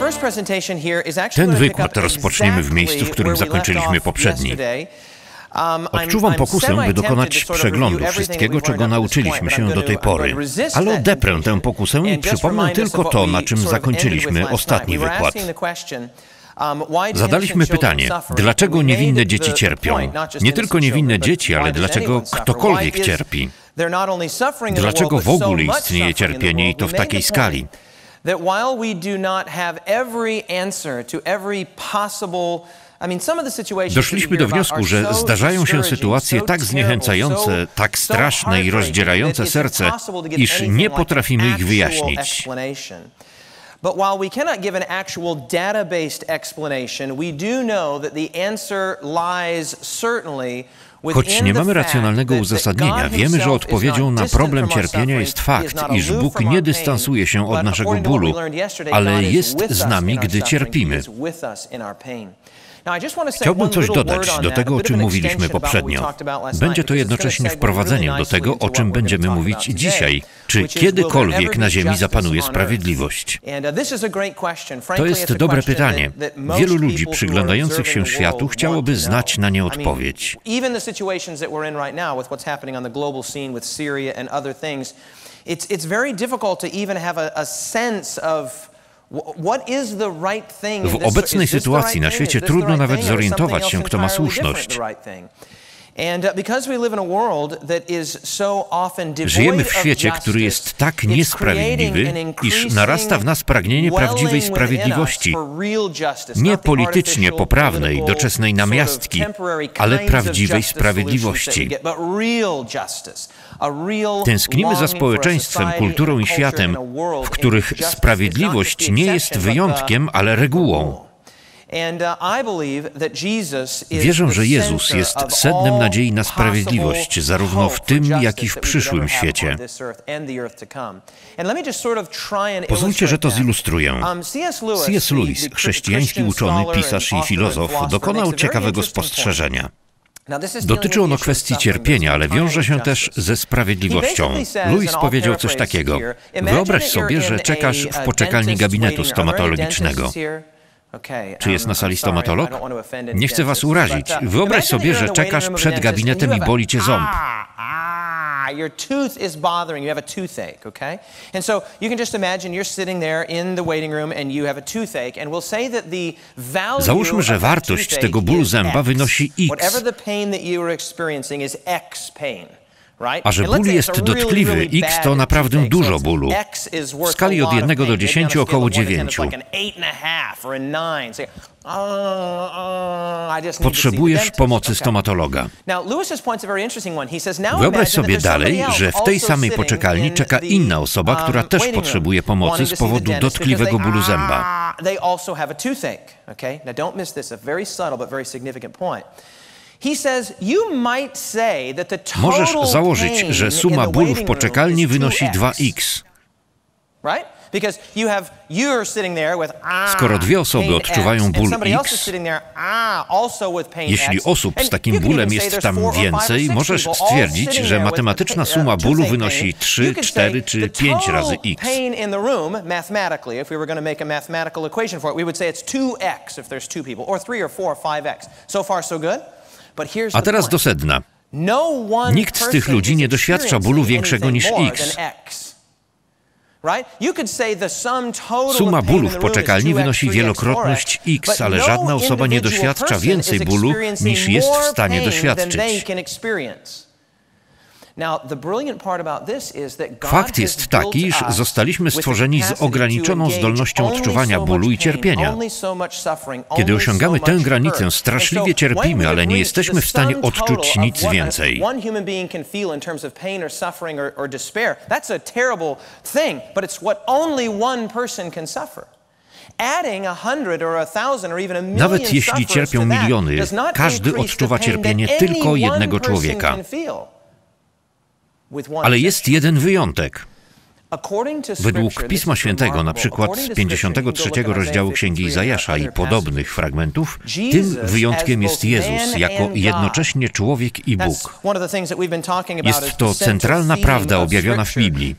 Ten wykład rozpoczniemy w miejscu, w którym zakończyliśmy poprzedni. Odczuwam pokusę, by dokonać przeglądu wszystkiego, czego nauczyliśmy się do tej pory. Ale odeprę tę pokusę i przypomnę tylko to, na czym zakończyliśmy ostatni wykład. Zadaliśmy pytanie, dlaczego niewinne dzieci cierpią? Nie tylko niewinne dzieci, ale dlaczego ktokolwiek cierpi? Dlaczego w ogóle istnieje cierpienie i to w takiej skali? Doszliśmy do wniosku, że zdarzają się sytuacje tak zniechęcające, tak straszne i rozdzierające serce, iż nie potrafimy ich wyjaśnić. But while we cannot give an actual data-based explanation, we do know that the answer lies certainly. Choć nie mamy racjonalnego uzasadnienia, wiemy, że odpowiedzią na problem cierpienia jest fakt, iż Bóg nie dystansuje się od naszego bólu, ale jest z nami, gdy cierpimy. Chciałbym coś dodać do tego, o czym mówiliśmy poprzednio. Będzie to jednocześnie wprowadzeniem do tego, o czym będziemy mówić dzisiaj. Czy kiedykolwiek na ziemi zapanuje sprawiedliwość? To jest dobre pytanie. Wielu ludzi przyglądających się światu chciałoby znać na nie odpowiedź. W obecnej sytuacji na świecie trudno nawet zorientować się, kto ma słuszność. Żyjemy w świecie, który jest tak niesprawiedliwy, iż narasta w nas pragnienie prawdziwej sprawiedliwości. Nie politycznie poprawnej, doczesnej namiastki, ale prawdziwej sprawiedliwości. Tęsknimy za społeczeństwem, kulturą i światem, w których sprawiedliwość nie jest wyjątkiem, ale regułą. Wierzę, że Jezus jest sednem nadziei na sprawiedliwość, zarówno w tym, jak i w przyszłym świecie. Pozwólcie, że to zilustruję. C.S. Lewis, chrześcijański uczony, pisarz i filozof, dokonał ciekawego spostrzeżenia. Dotyczy ono kwestii cierpienia, ale wiąże się też ze sprawiedliwością. Lewis powiedział coś takiego. Wyobraź sobie, że czekasz w poczekalni gabinetu stomatologicznego. Czy jest na sali stomatolog? Nie chcę was urazić. Wyobraź sobie, że czekasz przed gabinetem i boli cię ząb. Your tooth is bothering you, have a toothache, okay? And so you can just imagine you're sitting there in the waiting room and you have a toothache and we'll say that the value. Załóżmy, że wartość tego bólu zęba wynosi X. Whatever the pain that you are experiencing is X pain. A że ból jest dotkliwy, X to naprawdę dużo bólu. W skali od 1 do 10 około 9. Potrzebujesz pomocy stomatologa. Wyobraź sobie dalej, że w tej samej poczekalni czeka inna osoba, która też potrzebuje pomocy z powodu dotkliwego bólu zęba. Możesz założyć, że suma bólu w poczekalni wynosi 2x. Skoro dwie osoby odczuwają ból X, jeśli osób z takim bólem jest tam więcej, możesz stwierdzić, że matematyczna suma bólu wynosi 3, 4 czy 5 razy X. A teraz do sedna. Nikt z tych ludzi nie doświadcza bólu większego niż X. Suma bólu w poczekalni wynosi wielokrotność X, ale żadna osoba nie doświadcza więcej bólu, niż jest w stanie doświadczyć. Fakt jest taki, iż zostaliśmy stworzeni z ograniczoną zdolnością odczuwania bólu i cierpienia. Kiedy osiągamy tę granicę, straszliwie cierpimy, ale nie jesteśmy w stanie odczuć nic więcej. Nawet jeśli cierpią miliony, każdy odczuwa cierpienie tylko jednego człowieka. Ale jest jeden wyjątek. Według Pisma Świętego, na przykład z 53 rozdziału Księgi Izajasza i podobnych fragmentów, tym wyjątkiem jest Jezus jako jednocześnie człowiek i Bóg. Jest to centralna prawda objawiona w Biblii,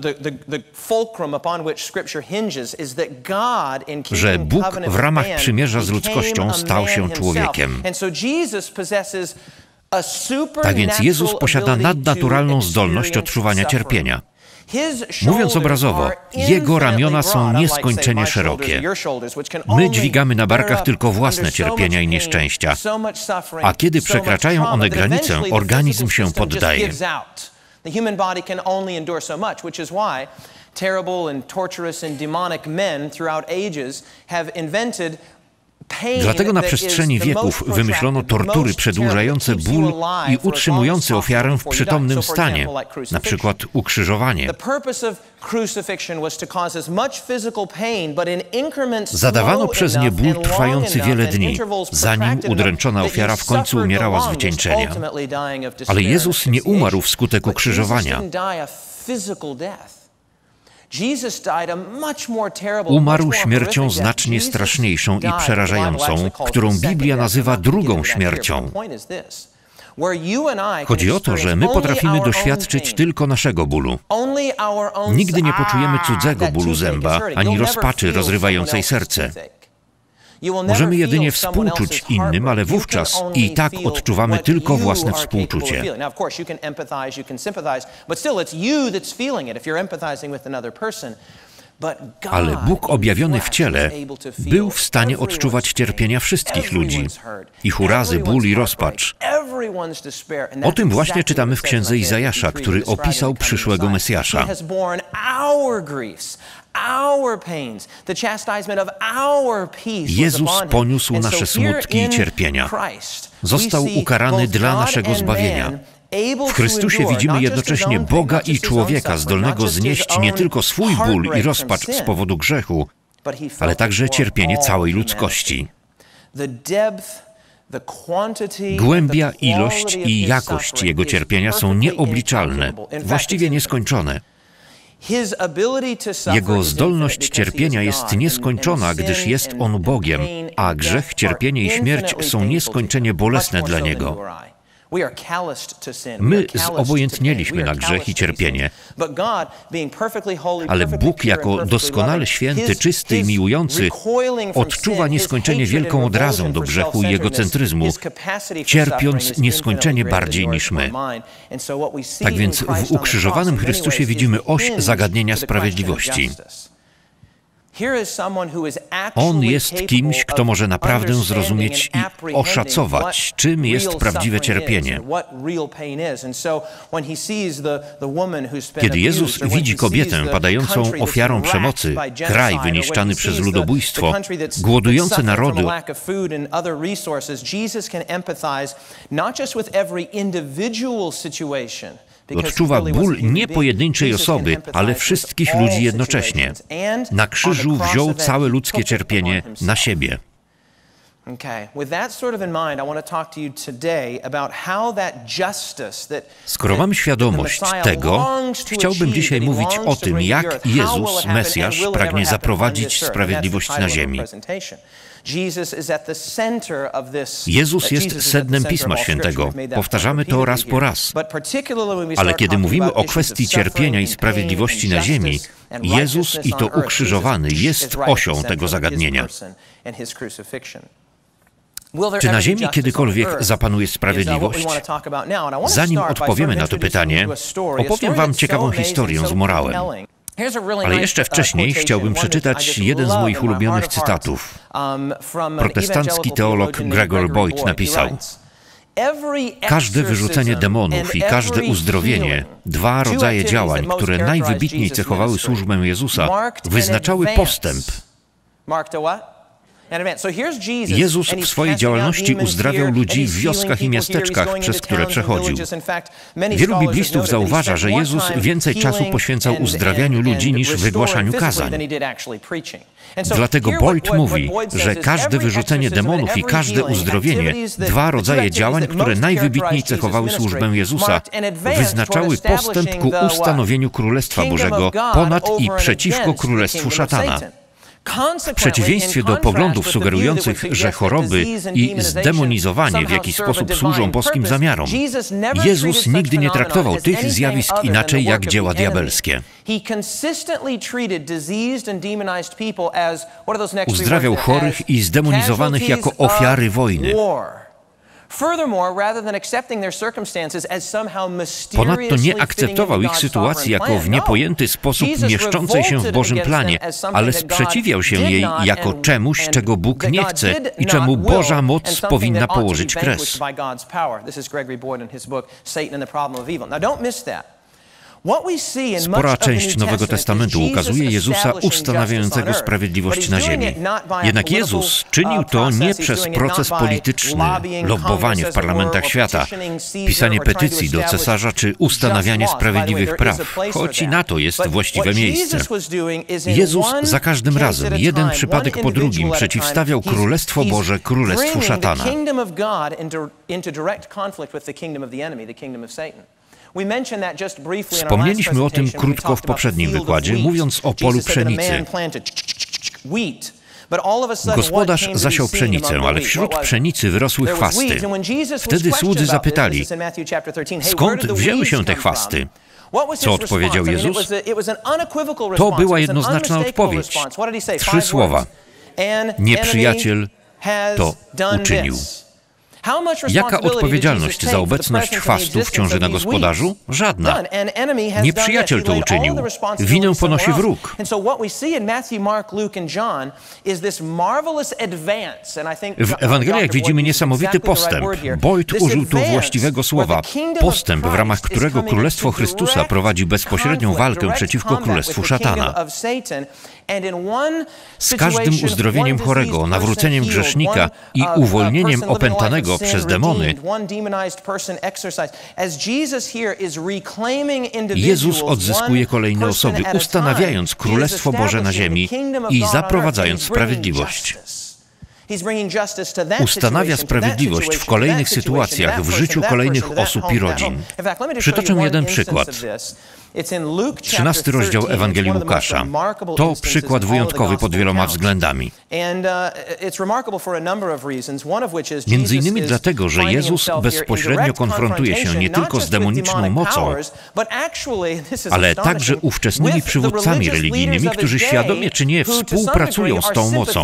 że Bóg w ramach przymierza z ludzkością stał się człowiekiem. Tak więc Jezus posiada nadnaturalną zdolność odczuwania cierpienia. Mówiąc obrazowo, Jego ramiona są nieskończenie szerokie. My dźwigamy na barkach tylko własne cierpienia i nieszczęścia, a kiedy przekraczają one granicę, organizm się poddaje. Dlatego na przestrzeni wieków wymyślono tortury przedłużające ból i utrzymujące ofiarę w przytomnym stanie, na przykład ukrzyżowanie. Zadawano przez nie ból trwający wiele dni, zanim udręczona ofiara w końcu umierała z wycieńczenia. Ale Jezus nie umarł wskutek ukrzyżowania. Umarł śmiercią znacznie straszniejszą i przerażającą, którą Biblia nazywa drugą śmiercią. Chodzi o to, że my potrafimy doświadczyć tylko naszego bólu. Nigdy nie poczujemy cudzego bólu zęba, ani rozpaczy rozrywającej serce. Możemy jedynie współczuć innym, ale wówczas i tak odczuwamy tylko własne współczucie. Ale Bóg objawiony w ciele był w stanie odczuwać cierpienia wszystkich ludzi, ich urazy, ból i rozpacz. O tym właśnie czytamy w Księdze Izajasza, który opisał przyszłego Mesjasza. Jezus poniósł nasze smutki i cierpienia. Został ukarany dla naszego zbawienia. W Chrystusie widzimy jednocześnie Boga i człowieka zdolnego znieść nie tylko swój ból i rozpacz z powodu grzechu, ale także cierpienie całej ludzkości. Głębia, ilość i jakość Jego cierpienia są nieobliczalne, właściwie nieskończone. Jego zdolność cierpienia jest nieskończona, gdyż jest On Bogiem, a grzech, cierpienie i śmierć są nieskończenie bolesne dla Niego. My zobojętnieliśmy na grzech i cierpienie, ale Bóg jako doskonale święty, czysty i miłujący odczuwa nieskończenie wielką odrazą do grzechu i egocentryzmu, cierpiąc nieskończenie bardziej niż my. Tak więc w ukrzyżowanym Chrystusie widzimy oś zagadnienia sprawiedliwości. On jest kimś, kto może naprawdę zrozumieć i oszacować, czym jest prawdziwe cierpienie. Kiedy Jezus widzi kobietę padającą ofiarą przemocy, kraj wyniszczany przez ludobójstwo, głodujące narody, odczuwa ból nie pojedynczej osoby, ale wszystkich ludzi jednocześnie. Na krzyżu wziął całe ludzkie cierpienie na siebie. Skoro mam świadomość tego, chciałbym dzisiaj mówić o tym, jak Jezus, Mesjasz, pragnie zaprowadzić sprawiedliwość na ziemi. Jezus jest sednem Pisma Świętego. Powtarzamy to raz po raz. Ale kiedy mówimy o kwestii cierpienia i sprawiedliwości na ziemi, Jezus i to ukrzyżowany jest osią tego zagadnienia. Czy na ziemi kiedykolwiek zapanuje sprawiedliwość? Zanim odpowiemy na to pytanie, opowiem Wam ciekawą historię z morałem. Ale jeszcze wcześniej chciałbym przeczytać jeden z moich ulubionych cytatów. Protestancki teolog Gregor Boyd napisał: każde wyrzucenie demonów i każde uzdrowienie, dwa rodzaje działań, które najwybitniej cechowały służbę Jezusa, wyznaczały postęp. Jezus w swojej działalności uzdrawiał ludzi w wioskach i miasteczkach, przez które przechodził. Wielu biblistów zauważa, że Jezus więcej czasu poświęcał uzdrawianiu ludzi niż wygłaszaniu kazań. Dlatego Boyd mówi, że każde wyrzucenie demonów i każde uzdrowienie, dwa rodzaje działań, które najwybitniej cechowały służbę Jezusa, wyznaczały postęp ku ustanowieniu Królestwa Bożego ponad i przeciwko Królestwu szatana. W przeciwieństwie do poglądów sugerujących, że choroby i zdemonizowanie w jakiś sposób służą boskim zamiarom, Jezus nigdy nie traktował tych zjawisk inaczej jak dzieła diabelskie. Uzdrawiał chorych i zdemonizowanych jako ofiary wojny. Ponadto nie akceptował ich sytuacji jako w niepojęty sposób mieszczącej się w Bożym planie, ale sprzeciwiał się jej jako czemuś, czego Bóg nie chce i czemu Boża moc powinna położyć kres. Spora część Nowego Testamentu ukazuje Jezusa ustanawiającego sprawiedliwość na ziemi. Jednak Jezus czynił to nie przez proces polityczny, lobbowanie w parlamentach świata, pisanie petycji do cesarza czy ustanawianie sprawiedliwych praw, choć i na to jest właściwe miejsce. Jezus za każdym razem, jeden przypadek po drugim, przeciwstawiał Królestwo Boże Królestwu szatana. Wspomnieliśmy o tym krótko w poprzednim wykładzie, mówiąc o polu pszenicy. Gospodarz zasiał pszenicę, ale wśród pszenicy wyrosły chwasty. Wtedy słudzy zapytali, skąd wzięły się te chwasty? Co odpowiedział Jezus? To była jednoznaczna odpowiedź. 3 słowa. Nieprzyjaciel to uczynił. Jaka odpowiedzialność za obecność chwastów ciąży na gospodarzu? Żadna. Nieprzyjaciel to uczynił. Winę ponosi wróg. W Ewangeliach widzimy niesamowity postęp. Boyd użył tu właściwego słowa. Postęp, w ramach którego Królestwo Chrystusa prowadzi bezpośrednią walkę przeciwko Królestwu szatana. Z każdym uzdrowieniem chorego, nawróceniem grzesznika i uwolnieniem opętanego przez demony, Jezus odzyskuje kolejne osoby, ustanawiając Królestwo Boże na ziemi i zaprowadzając sprawiedliwość. Ustanawia sprawiedliwość w kolejnych sytuacjach w życiu kolejnych osób i rodzin. Przytoczę jeden przykład. 13 rozdział Ewangelii Łukasza. To przykład wyjątkowy pod wieloma względami. Między innymi dlatego, że Jezus bezpośrednio konfrontuje się nie tylko z demoniczną mocą, ale także ówczesnymi przywódcami religijnymi, którzy świadomie czy nie współpracują z tą mocą.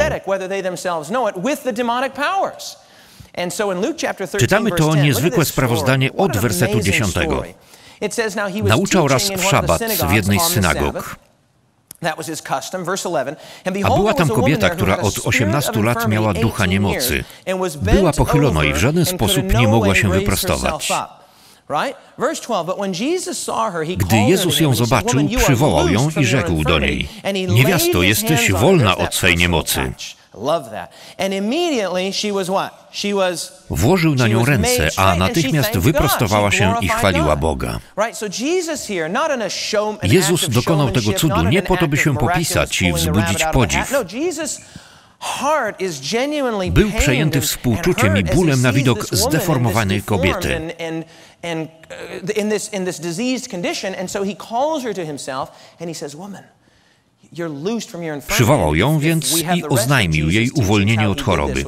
Czytamy to niezwykłe sprawozdanie od wersetu 10. Nauczał raz w szabat w jednej z synagog. A była tam kobieta, która od 18 lat miała ducha niemocy. Była pochylona i w żaden sposób nie mogła się wyprostować. Gdy Jezus ją zobaczył, przywołał ją i rzekł do niej: Niewiasto, jesteś wolna od swej niemocy. Włożył na nią ręce, a natychmiast wyprostowała się i chwaliła Boga. Jezus dokonał tego cudu nie po to, by się popisać i wzbudzić podziw. Był przejęty współczuciem i bólem na widok zdeformowanej kobiety. Przywołał ją więc i oznajmił jej uwolnienie od choroby.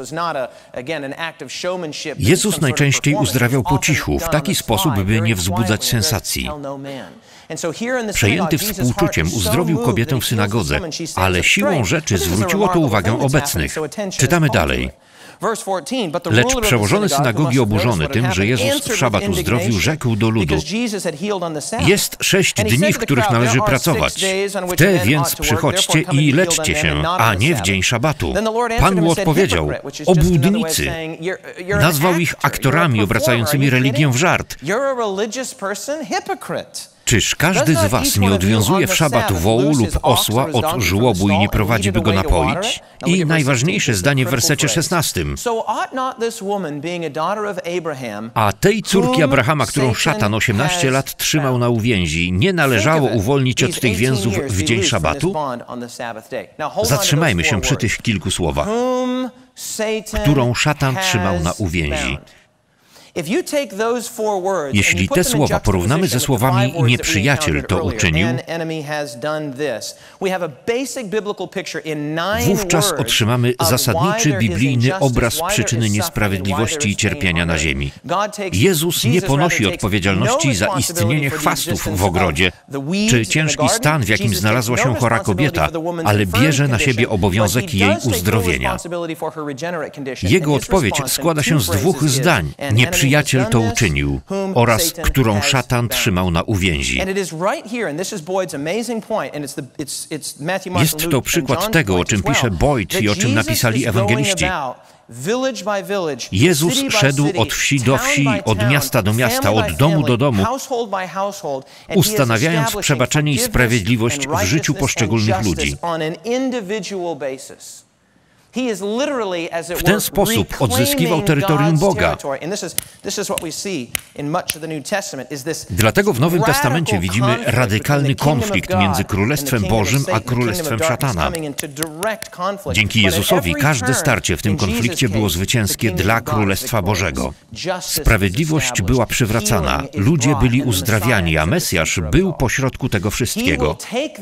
Jezus najczęściej uzdrawiał po cichu, w taki sposób, by nie wzbudzać sensacji. Przejęty współczuciem uzdrowił kobietę w synagodze, ale siłą rzeczy zwróciło to uwagę obecnych. Czytamy dalej. Lecz przełożony synagogi oburzony tym, że Jezus w szabat uzdrowił, rzekł do ludu: Jest 6 dni, w których należy pracować. W te więc przychodźcie i leczcie się, a nie w dzień szabatu. Pan mu odpowiedział: obłudnicy. Nazwał ich aktorami obracającymi religię w żart. Czyż każdy z was nie odwiązuje w szabat wołu lub osła od żłobu i nie prowadzi, by go napoić? I najważniejsze zdanie w wersecie 16. A tej córki Abrahama, którą szatan 18 lat trzymał na uwięzi, nie należało uwolnić od tych więzów w dzień szabatu? Zatrzymajmy się przy tych kilku słowach. Którą szatan trzymał na uwięzi. Jeśli te słowa porównamy ze słowami nieprzyjaciel to uczynił, wówczas otrzymamy zasadniczy biblijny obraz przyczyny niesprawiedliwości i cierpienia na ziemi. Jezus nie ponosi odpowiedzialności za istnienie chwastów w ogrodzie, czy ciężki stan, w jakim znalazła się chora kobieta, ale bierze na siebie obowiązek jej uzdrowienia. Jego odpowiedź składa się z dwóch zdań. Nieprzyjaciel to uczynił oraz którą szatan trzymał na uwięzi. Jest to przykład tego, o czym pisze Boyd i o czym napisali ewangeliści. Jezus szedł od wsi do wsi, od miasta do miasta, od domu do domu, ustanawiając przebaczenie i sprawiedliwość w życiu poszczególnych ludzi. W ten sposób odzyskiwał terytorium Boga. Dlatego w Nowym Testamencie widzimy radykalny konflikt między Królestwem Bożym a Królestwem Szatana. Dzięki Jezusowi każde starcie w tym konflikcie było zwycięskie dla Królestwa Bożego. Sprawiedliwość była przywracana, ludzie byli uzdrawiani, a Mesjasz był pośrodku tego wszystkiego.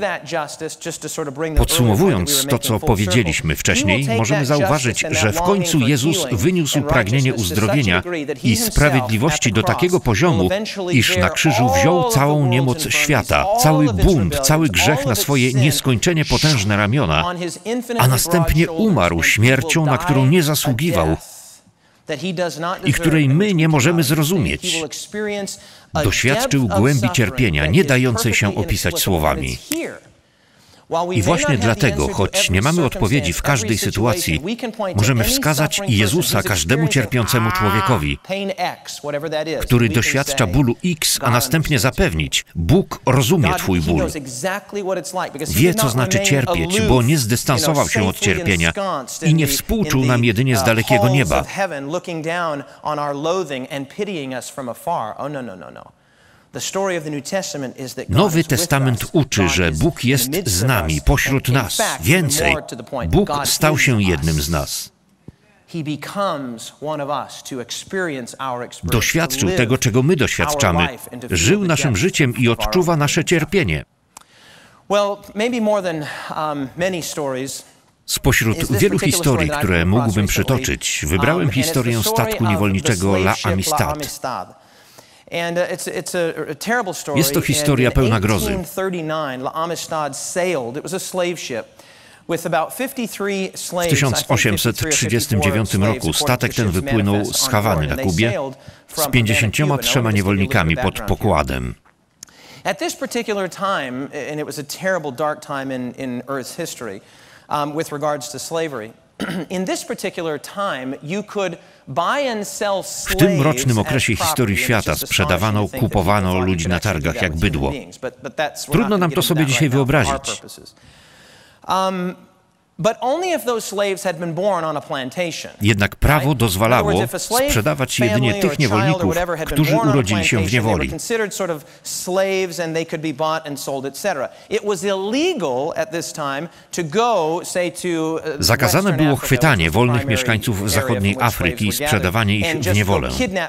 Podsumowując to, co powiedzieliśmy wcześniej, możemy zauważyć, że w końcu Jezus wyniósł pragnienie uzdrowienia i sprawiedliwości do takiego poziomu, iż na krzyżu wziął całą niemoc świata, cały bunt, cały grzech na swoje nieskończenie potężne ramiona, a następnie umarł śmiercią, na którą nie zasługiwał i której my nie możemy zrozumieć. Doświadczył głębi cierpienia, nie dającej się opisać słowami. I właśnie dlatego, choć nie mamy odpowiedzi w każdej sytuacji, możemy wskazać Jezusa każdemu cierpiącemu człowiekowi, który doświadcza bólu X, a następnie zapewnić: Bóg rozumie Twój ból. Wie, co znaczy cierpieć, bo nie zdystansował się od cierpienia i nie współczuł nam jedynie z dalekiego nieba. Nowy Testament uczy, że Bóg jest z nami, pośród nas. Więcej, Bóg stał się jednym z nas. Doświadczył tego, czego my doświadczamy. Żył naszym życiem i odczuwa nasze cierpienie. Spośród wielu historii, które mógłbym przytoczyć, wybrałem historię statku niewolniczego La Amistad. Jest to historia pełna grozy. W 1839 roku statek ten wypłynął z Hawany na Kubie z 53 niewolnikami pod pokładem. At this particular time, and it was a terrible dark time in Earth's history with regards to slavery. In this particular time, you could buy and sell slaves. W tym mrocznym okresie historii świata sprzedawano, kupowano ludzi na targach jak bydło. Trudno nam to sobie dzisiaj wyobrazić. Jednak prawo dozwalało sprzedawać jedynie tych niewolników, którzy urodzili się w niewoli. Zakazane było chwytanie wolnych mieszkańców zachodniej Afryki i sprzedawanie ich w niewolę.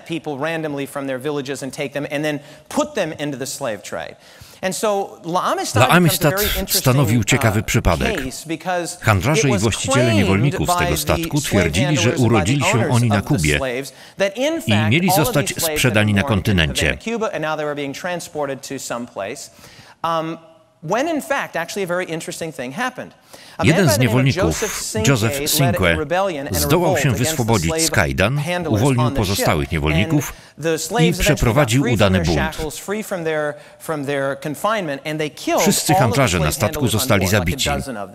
La Amistad stanowił ciekawy przypadek. Handlarze i właściciele niewolników z tego statku twierdzili, że urodzili się oni na Kubie i mieli zostać sprzedani na kontynencie. Jeden z niewolników, Joseph Cinque, zdołał się wyswobodzić z kajdan, uwolnił pozostałych niewolników i przeprowadził udany bunt. Wszyscy handlarze na statku zostali zabici.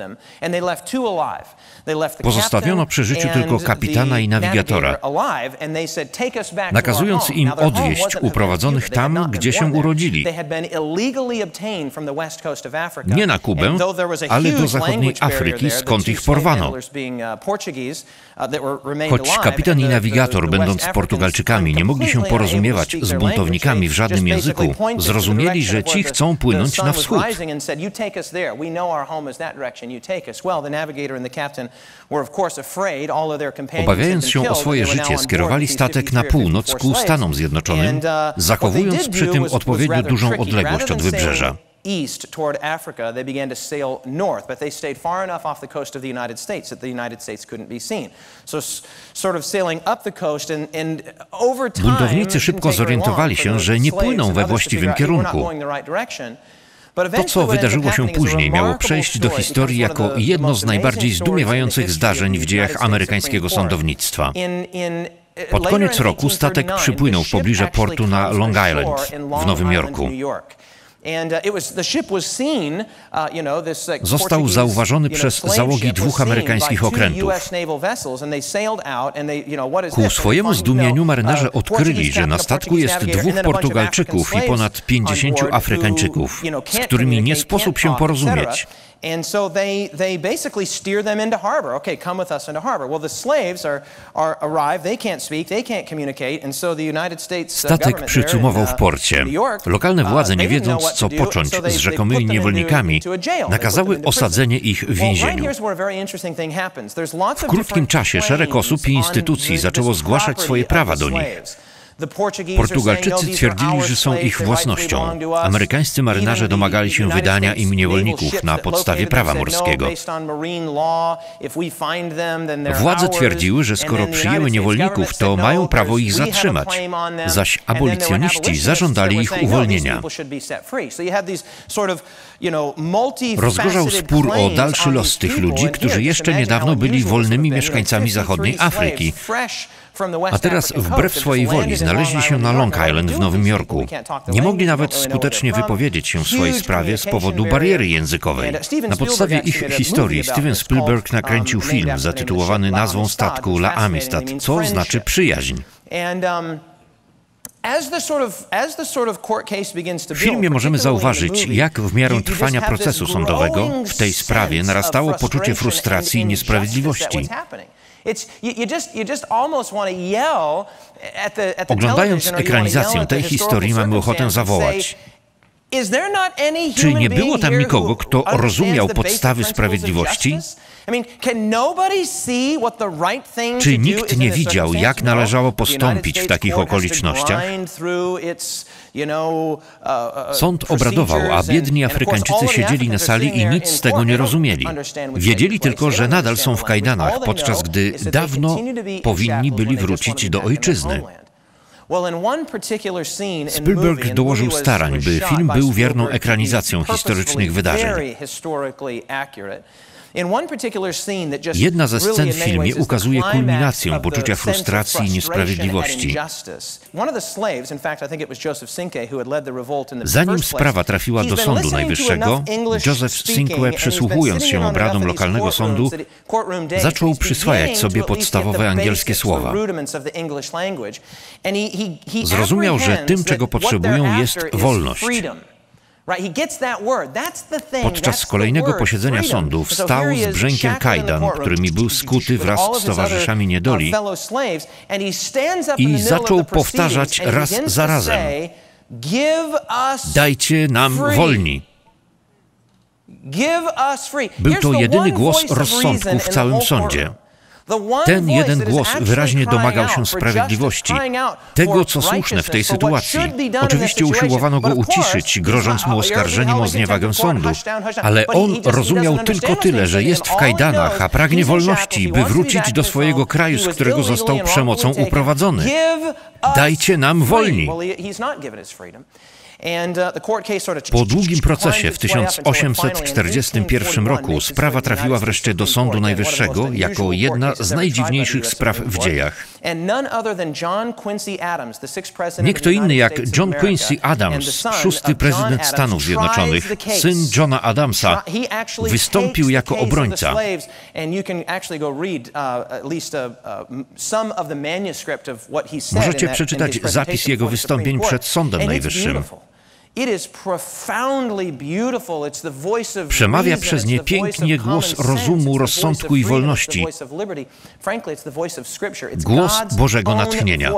Pozostawiono przy życiu tylko kapitana i nawigatora, nakazując im odwieźć uprowadzonych tam, gdzie się urodzili. Nie na Kubę, ale do zachodniej Afryki, skąd ich porwano. Choć kapitan i nawigator, będąc Portugalczykami, nie mogli się porozumiewać z buntownikami w żadnym języku, zrozumieli, że ci chcą płynąć na wschód. Obawiając się o swoje życie, skierowali statek na północ ku Stanom Zjednoczonym, zachowując przy tym odpowiednio dużą odległość od wybrzeża. East toward Africa, they began to sail north, but they stayed far enough off the coast of the United States that the United States couldn't be seen. So sort of sailing up the coast and over time, buntownicy szybko zorientowali się, że nie płyną we właściwym kierunku. To, co wydarzyło się później, miało przejść do historii jako jedno z najbardziej zdumiewających zdarzeń w dziejach amerykańskiego sądownictwa. Pod koniec roku statek przypłynął w pobliże portu na Long Island w Nowym Jorku. Został zauważony przez załogi dwóch amerykańskich okrętów. Ku swojemu zdumieniu marynarze odkryli, że na statku jest 2 Portugalczyków i ponad 50 Afrykańczyków, z którymi nie sposób się porozumieć. And so they basically steer them into harbor. Okay, come with us into harbor. Well, the slaves arrive, they can't speak, they can't communicate, and so the United States Statek przycumował w porcie. Lokalne władze, nie wiedząc, co począć z rzekomymi niewolnikami, nakazały osadzenie ich w więzieniu. W krótkim czasie szereg osób i instytucji zaczęło zgłaszać swoje prawa do nich. Portugalczycy twierdzili, że są ich własnością. Amerykańscy marynarze domagali się wydania im niewolników na podstawie prawa morskiego. Władze twierdziły, że skoro przyjęły niewolników, to mają prawo ich zatrzymać, zaś abolicjoniści zażądali ich uwolnienia. Rozgorzał spór o dalszy los tych ludzi, którzy jeszcze niedawno byli wolnymi mieszkańcami zachodniej Afryki, a teraz wbrew swojej woli znaleźli się na Long Island w Nowym Jorku. Nie mogli nawet skutecznie wypowiedzieć się w swojej sprawie z powodu bariery językowej. Na podstawie ich historii Steven Spielberg nakręcił film zatytułowany nazwą statku La Amistad, co znaczy przyjaźń. W filmie możemy zauważyć, jak w miarę trwania procesu sądowego w tej sprawie narastało poczucie frustracji i niesprawiedliwości. Oglądając ekranizację tej historii, mamy ochotę zawołać: czy nie było tam nikogo, kto rozumiał podstawy sprawiedliwości? Czy nikt nie widział, jak należało postąpić w takich okolicznościach? Sąd obradował, a biedni Afrykańczycy siedzieli na sali i nic z tego nie rozumieli. Wiedzieli tylko, że nadal są w kajdanach, podczas gdy dawno powinni byli wrócić do ojczyzny. Spielberg dołożył starań, by film był wierną ekranizacją historycznych wydarzeń. Jedna ze scen w filmie ukazuje kulminację poczucia frustracji i niesprawiedliwości. Zanim sprawa trafiła do Sądu Najwyższego, Joseph Cinque, przysłuchując się obradom lokalnego sądu, zaczął przyswajać sobie podstawowe angielskie słowa. Zrozumiał, że tym, czego potrzebują, jest wolność. Podczas kolejnego posiedzenia sądu wstał z brzękiem kajdan, którymi był skuty wraz z towarzyszami niedoli, i zaczął powtarzać raz za razem: dajcie nam wolni. Był to jedyny głos rozsądku w całym sądzie. Ten jeden głos wyraźnie domagał się sprawiedliwości, tego, co słuszne w tej sytuacji. Oczywiście usiłowano go uciszyć, grożąc mu oskarżeniem o zniewagę sądu, ale on rozumiał tylko tyle, że jest w kajdanach, a pragnie wolności, by wrócić do swojego kraju, z którego został przemocą uprowadzony. Dajcie nam wolni. Po długim procesie w 1841 roku sprawa trafiła wreszcie do Sądu Najwyższego jako jedna z najdziwniejszych spraw w dziejach. Nie kto inny jak John Quincy Adams, szósty prezydent Stanów Zjednoczonych, syn Johna Adamsa, wystąpił jako obrońca. Możecie przeczytać zapis jego wystąpień przed Sądem Najwyższym. Przemawia przez nie pięknie głos rozumu, rozsądku i wolności. Głos Bożego natchnienia.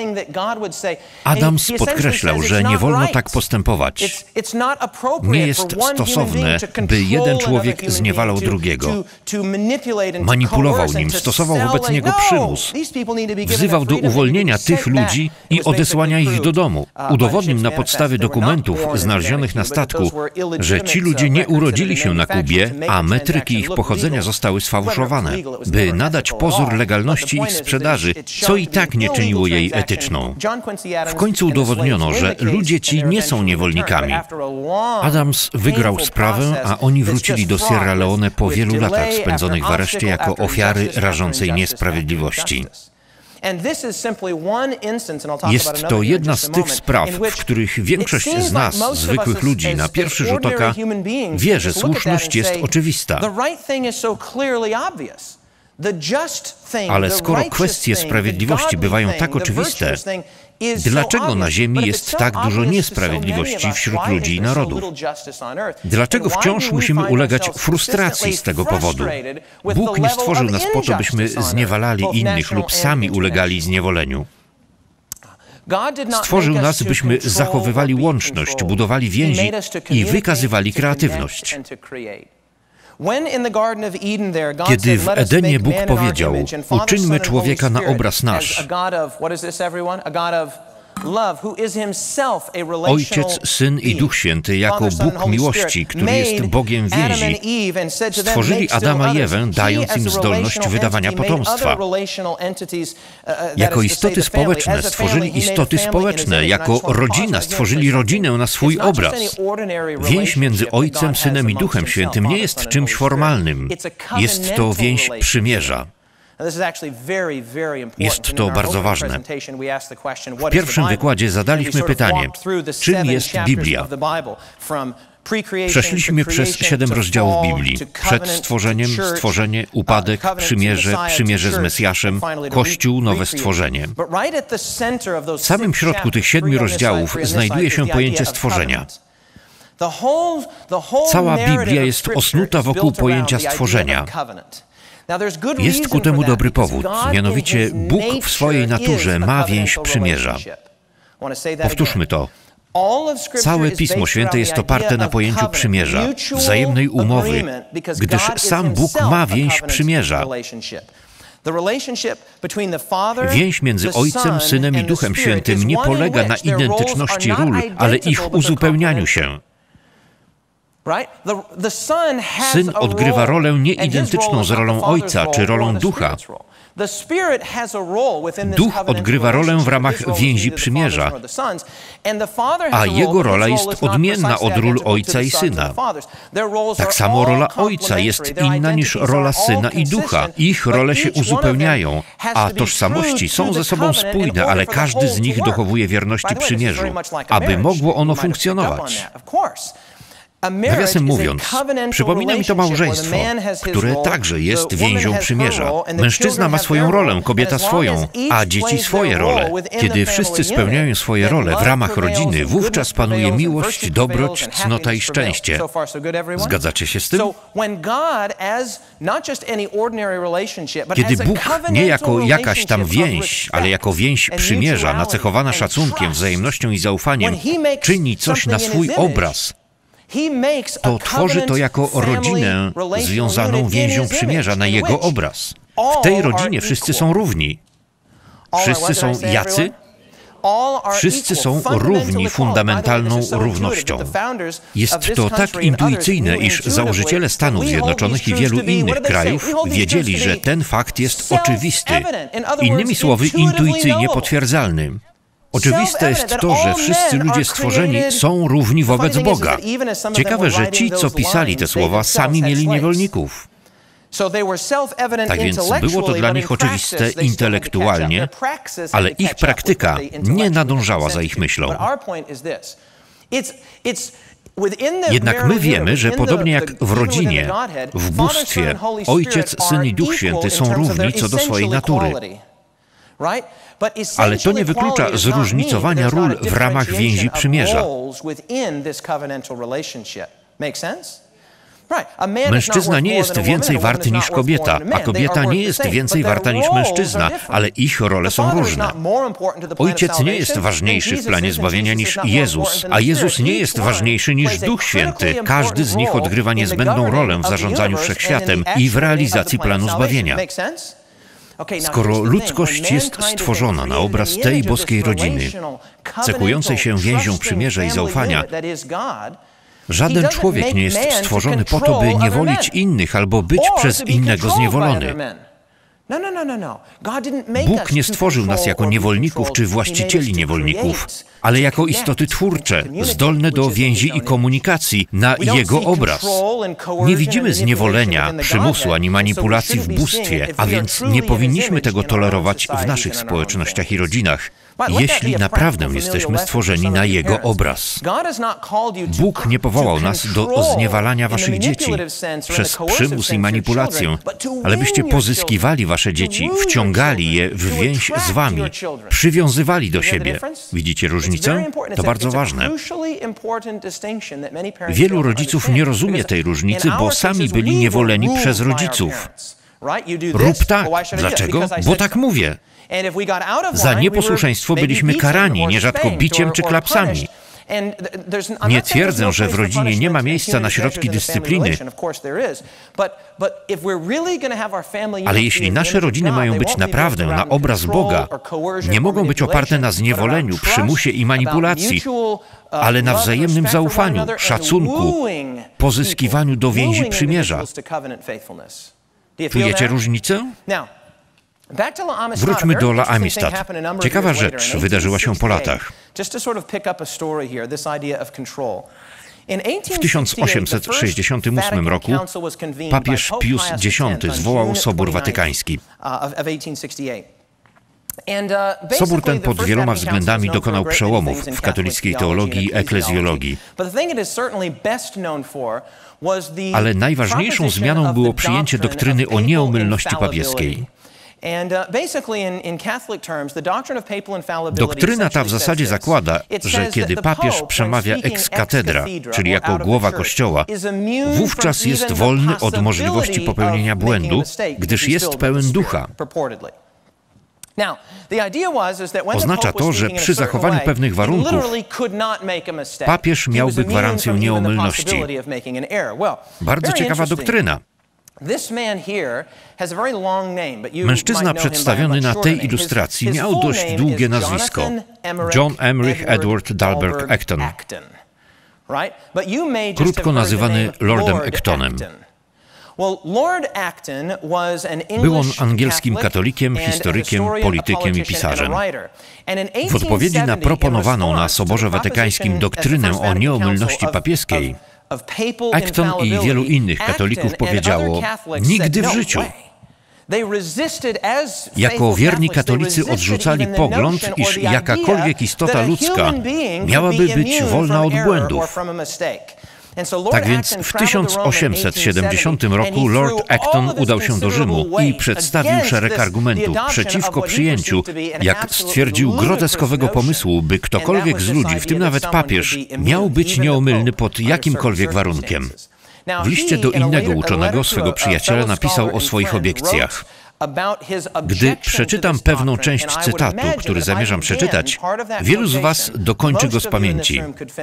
Adams podkreślał, że nie wolno tak postępować. Nie jest stosowne, by jeden człowiek zniewalał drugiego. Manipulował nim, stosował wobec niego przymus. Wzywał do uwolnienia tych ludzi i odesłania ich do domu. Udowodnił na podstawie dokumentów znalezionych na statku, że ci ludzie nie urodzili się na Kubie, a metryki ich pochodzenia zostały sfałszowane, by nadać pozór legalności ich sprzedaży, co i tak nie czyniło jej etyczną. W końcu udowodniono, że ludzie ci nie są niewolnikami. Adams wygrał sprawę, a oni wrócili do Sierra Leone po wielu latach spędzonych w areszcie jako ofiary rażącej niesprawiedliwości. Jest to jedna z tych spraw, w których większość z nas, zwykłych ludzi, na pierwszy rzut oka wie, że słuszność jest oczywista. Ale skoro kwestie sprawiedliwości bywają tak oczywiste, dlaczego na Ziemi jest tak dużo niesprawiedliwości wśród ludzi i narodów? Dlaczego wciąż musimy ulegać frustracji z tego powodu? Bóg nie stworzył nas po to, byśmy zniewalali innych lub sami ulegali zniewoleniu. Stworzył nas, byśmy zachowywali łączność, budowali więzi i wykazywali kreatywność. Kiedy w Edenie Bóg powiedział, uczyńmy człowieka na obraz nasz, Ojciec, Syn i Duch Święty jako Bóg miłości, który jest Bogiem więzi, stworzyli Adama i Ewę, dając im zdolność wydawania potomstwa. Jako istoty społeczne stworzyli istoty społeczne, jako rodzina stworzyli rodzinę na swój obraz. Więź między Ojcem, Synem i Duchem Świętym nie jest czymś formalnym. Jest to więź przymierza. Jest to bardzo ważne. W pierwszym wykładzie zadaliśmy pytanie, czym jest Biblia? Przeszliśmy przez 7 rozdziałów Biblii. Przed stworzeniem, stworzenie, upadek, przymierze z Mesjaszem, Kościół, nowe stworzenie. W samym środku tych 7 rozdziałów znajduje się pojęcie stworzenia. Cała Biblia jest osnuta wokół pojęcia stworzenia. Jest ku temu dobry powód, mianowicie Bóg w swojej naturze ma więź przymierza. Powtórzmy to. Całe Pismo Święte jest oparte na pojęciu przymierza, wzajemnej umowy, gdyż sam Bóg ma więź przymierza. Więź między Ojcem, Synem i Duchem Świętym nie polega na identyczności ról, ale ich uzupełnianiu się. Syn odgrywa rolę nieidentyczną z rolą Ojca czy rolą Ducha. Duch odgrywa rolę w ramach więzi przymierza, a jego rola jest odmienna od ról Ojca i Syna. Tak samo rola Ojca jest inna niż rola Syna i Ducha. Ich role się uzupełniają, a tożsamości są ze sobą spójne, ale każdy z nich dochowuje wierności przymierzu, aby mogło ono funkcjonować. Nawiasem mówiąc, przypomina mi to małżeństwo, które także jest więzią przymierza. Mężczyzna ma swoją rolę, kobieta swoją, a dzieci swoje role. Kiedy wszyscy spełniają swoje role w ramach rodziny, wówczas panuje miłość, dobroć, cnota i szczęście. Zgadzacie się z tym? Kiedy Bóg nie jako jakaś tam więź, ale jako więź przymierza, nacechowana szacunkiem, wzajemnością i zaufaniem, czyni coś na swój obraz, to tworzy to jako rodzinę związaną więzią przymierza na jego obraz. W tej rodzinie wszyscy są równi. Wszyscy są jacy? Wszyscy są równi fundamentalną równością. Jest to tak intuicyjne, iż założyciele Stanów Zjednoczonych i wielu innych krajów wiedzieli, że ten fakt jest oczywisty. Innymi słowy, intuicyjnie potwierdzalny. Oczywiste jest to, że wszyscy ludzie stworzeni są równi wobec Boga. Ciekawe, że ci, co pisali te słowa, sami mieli niewolników. Tak więc było to dla nich oczywiste intelektualnie, ale ich praktyka nie nadążała za ich myślą. Jednak my wiemy, że podobnie jak w rodzinie, w bóstwie, Ojciec, Syn i Duch Święty są równi co do swojej natury. Ale to nie wyklucza zróżnicowania ról w ramach więzi przymierza. Mężczyzna nie jest więcej warty niż kobieta, a kobieta nie jest więcej warta niż mężczyzna, ale ich role są różne. Ojciec nie jest ważniejszy w planie zbawienia niż Jezus, a Jezus nie jest ważniejszy niż Duch Święty. Każdy z nich odgrywa niezbędną rolę w zarządzaniu wszechświatem i w realizacji planu zbawienia. Skoro ludzkość jest stworzona na obraz tej boskiej rodziny, cechującej się więzią przymierza i zaufania, żaden człowiek nie jest stworzony po to, by niewolić innych albo być przez innego zniewolony. Bóg nie stworzył nas jako niewolników czy właścicieli niewolników, ale jako istoty twórcze, zdolne do więzi i komunikacji na Jego obraz. Nie widzimy zniewolenia, przymusu ani manipulacji w bóstwie, a więc nie powinniśmy tego tolerować w naszych społecznościach i rodzinach, jeśli naprawdę jesteśmy stworzeni na Jego obraz. Bóg nie powołał nas do zniewalania waszych dzieci przez przymus i manipulację, ale byście pozyskiwali wasze dzieci, wciągali je w więź z wami, przywiązywali do siebie. Widzicie różnicę? To bardzo ważne. Wielu rodziców nie rozumie tej różnicy, bo sami byli niewoleni przez rodziców. Rób tak. Dlaczego? Bo tak mówię. Za nieposłuszeństwo byliśmy karani, nierzadko biciem czy klapsami. Nie twierdzę, że w rodzinie nie ma miejsca na środki dyscypliny, ale jeśli nasze rodziny mają być naprawdę na obraz Boga, nie mogą być oparte na zniewoleniu, przymusie i manipulacji, ale na wzajemnym zaufaniu, szacunku, pozyskiwaniu do więzi przymierza. Czujecie różnicę? Wróćmy do La Amistad. Ciekawa rzecz wydarzyła się po latach. W 1868 roku papież Pius X zwołał Sobór Watykański. Sobór ten pod wieloma względami dokonał przełomów w katolickiej teologii i eklezjologii. Ale najważniejszą zmianą było przyjęcie doktryny o nieomylności papieskiej. Doktryna ta w zasadzie zakłada, że kiedy papież przemawia ex cathedra, czyli jako głowa Kościoła, wówczas jest wolny od możliwości popełnienia błędu, gdyż jest pełen ducha. Oznacza to, że przy zachowaniu pewnych warunków papież miałby gwarancję nieomylności. Bardzo ciekawa doktryna. Mężczyzna przedstawiony na tej ilustracji miał dość długie nazwisko. John Emmerich Edward Dalberg Acton. Krótko nazywany Lordem Actonem. Był on angielskim katolikiem, historykiem, politykiem i pisarzem. W odpowiedzi na proponowaną na Soborze Watykańskim doktrynę o nieomylności papieskiej, Acton i wielu innych katolików powiedziało: nigdy w życiu. Jako wierni katolicy odrzucali pogląd, iż jakakolwiek istota ludzka miałaby być wolna od błędów. Tak więc w 1870 roku Lord Acton udał się do Rzymu i przedstawił szereg argumentów przeciwko przyjęciu, jak stwierdził, groteskowego pomysłu, by ktokolwiek z ludzi, w tym nawet papież, miał być nieomylny pod jakimkolwiek warunkiem. W liście do innego uczonego, swego przyjaciela, napisał o swoich obiekcjach. Gdy przeczytam pewną część cytatu, który zamierzam przeczytać, wielu z was dokończy go z pamięci.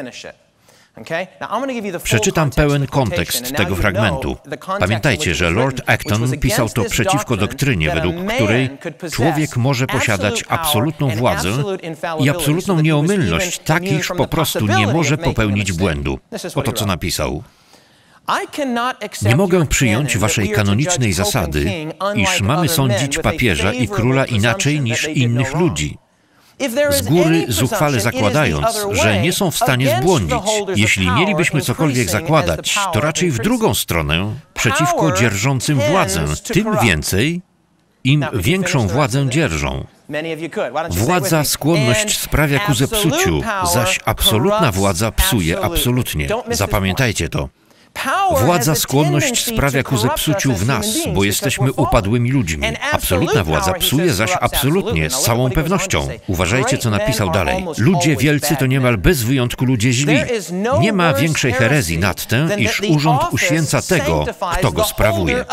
Przeczytam pełen kontekst tego fragmentu. Pamiętajcie, że Lord Acton pisał to przeciwko doktrynie, według której człowiek może posiadać absolutną władzę i absolutną nieomylność, tak iż po prostu nie może popełnić błędu. Oto co napisał. Nie mogę przyjąć waszej kanonicznej zasady, iż mamy sądzić papieża i króla inaczej niż innych ludzi. z góry zuchwale zakładając, że nie są w stanie zbłądzić. Jeśli mielibyśmy cokolwiek zakładać, to raczej w drugą stronę, przeciwko dzierżącym władzę, tym więcej, im większą władzę dzierżą. Władza skłonność sprawia ku zepsuciu, zaś absolutna władza psuje absolutnie. Zapamiętajcie to. Władza skłonność sprawia ku zepsuciu w nas, bo jesteśmy upadłymi ludźmi. Absolutna władza psuje zaś absolutnie, z całą pewnością. Uważajcie, co napisał dalej. Ludzie wielcy to niemal bez wyjątku ludzie źli. Nie ma większej herezji nad tę, iż urząd uświęca tego, kto go sprawuje.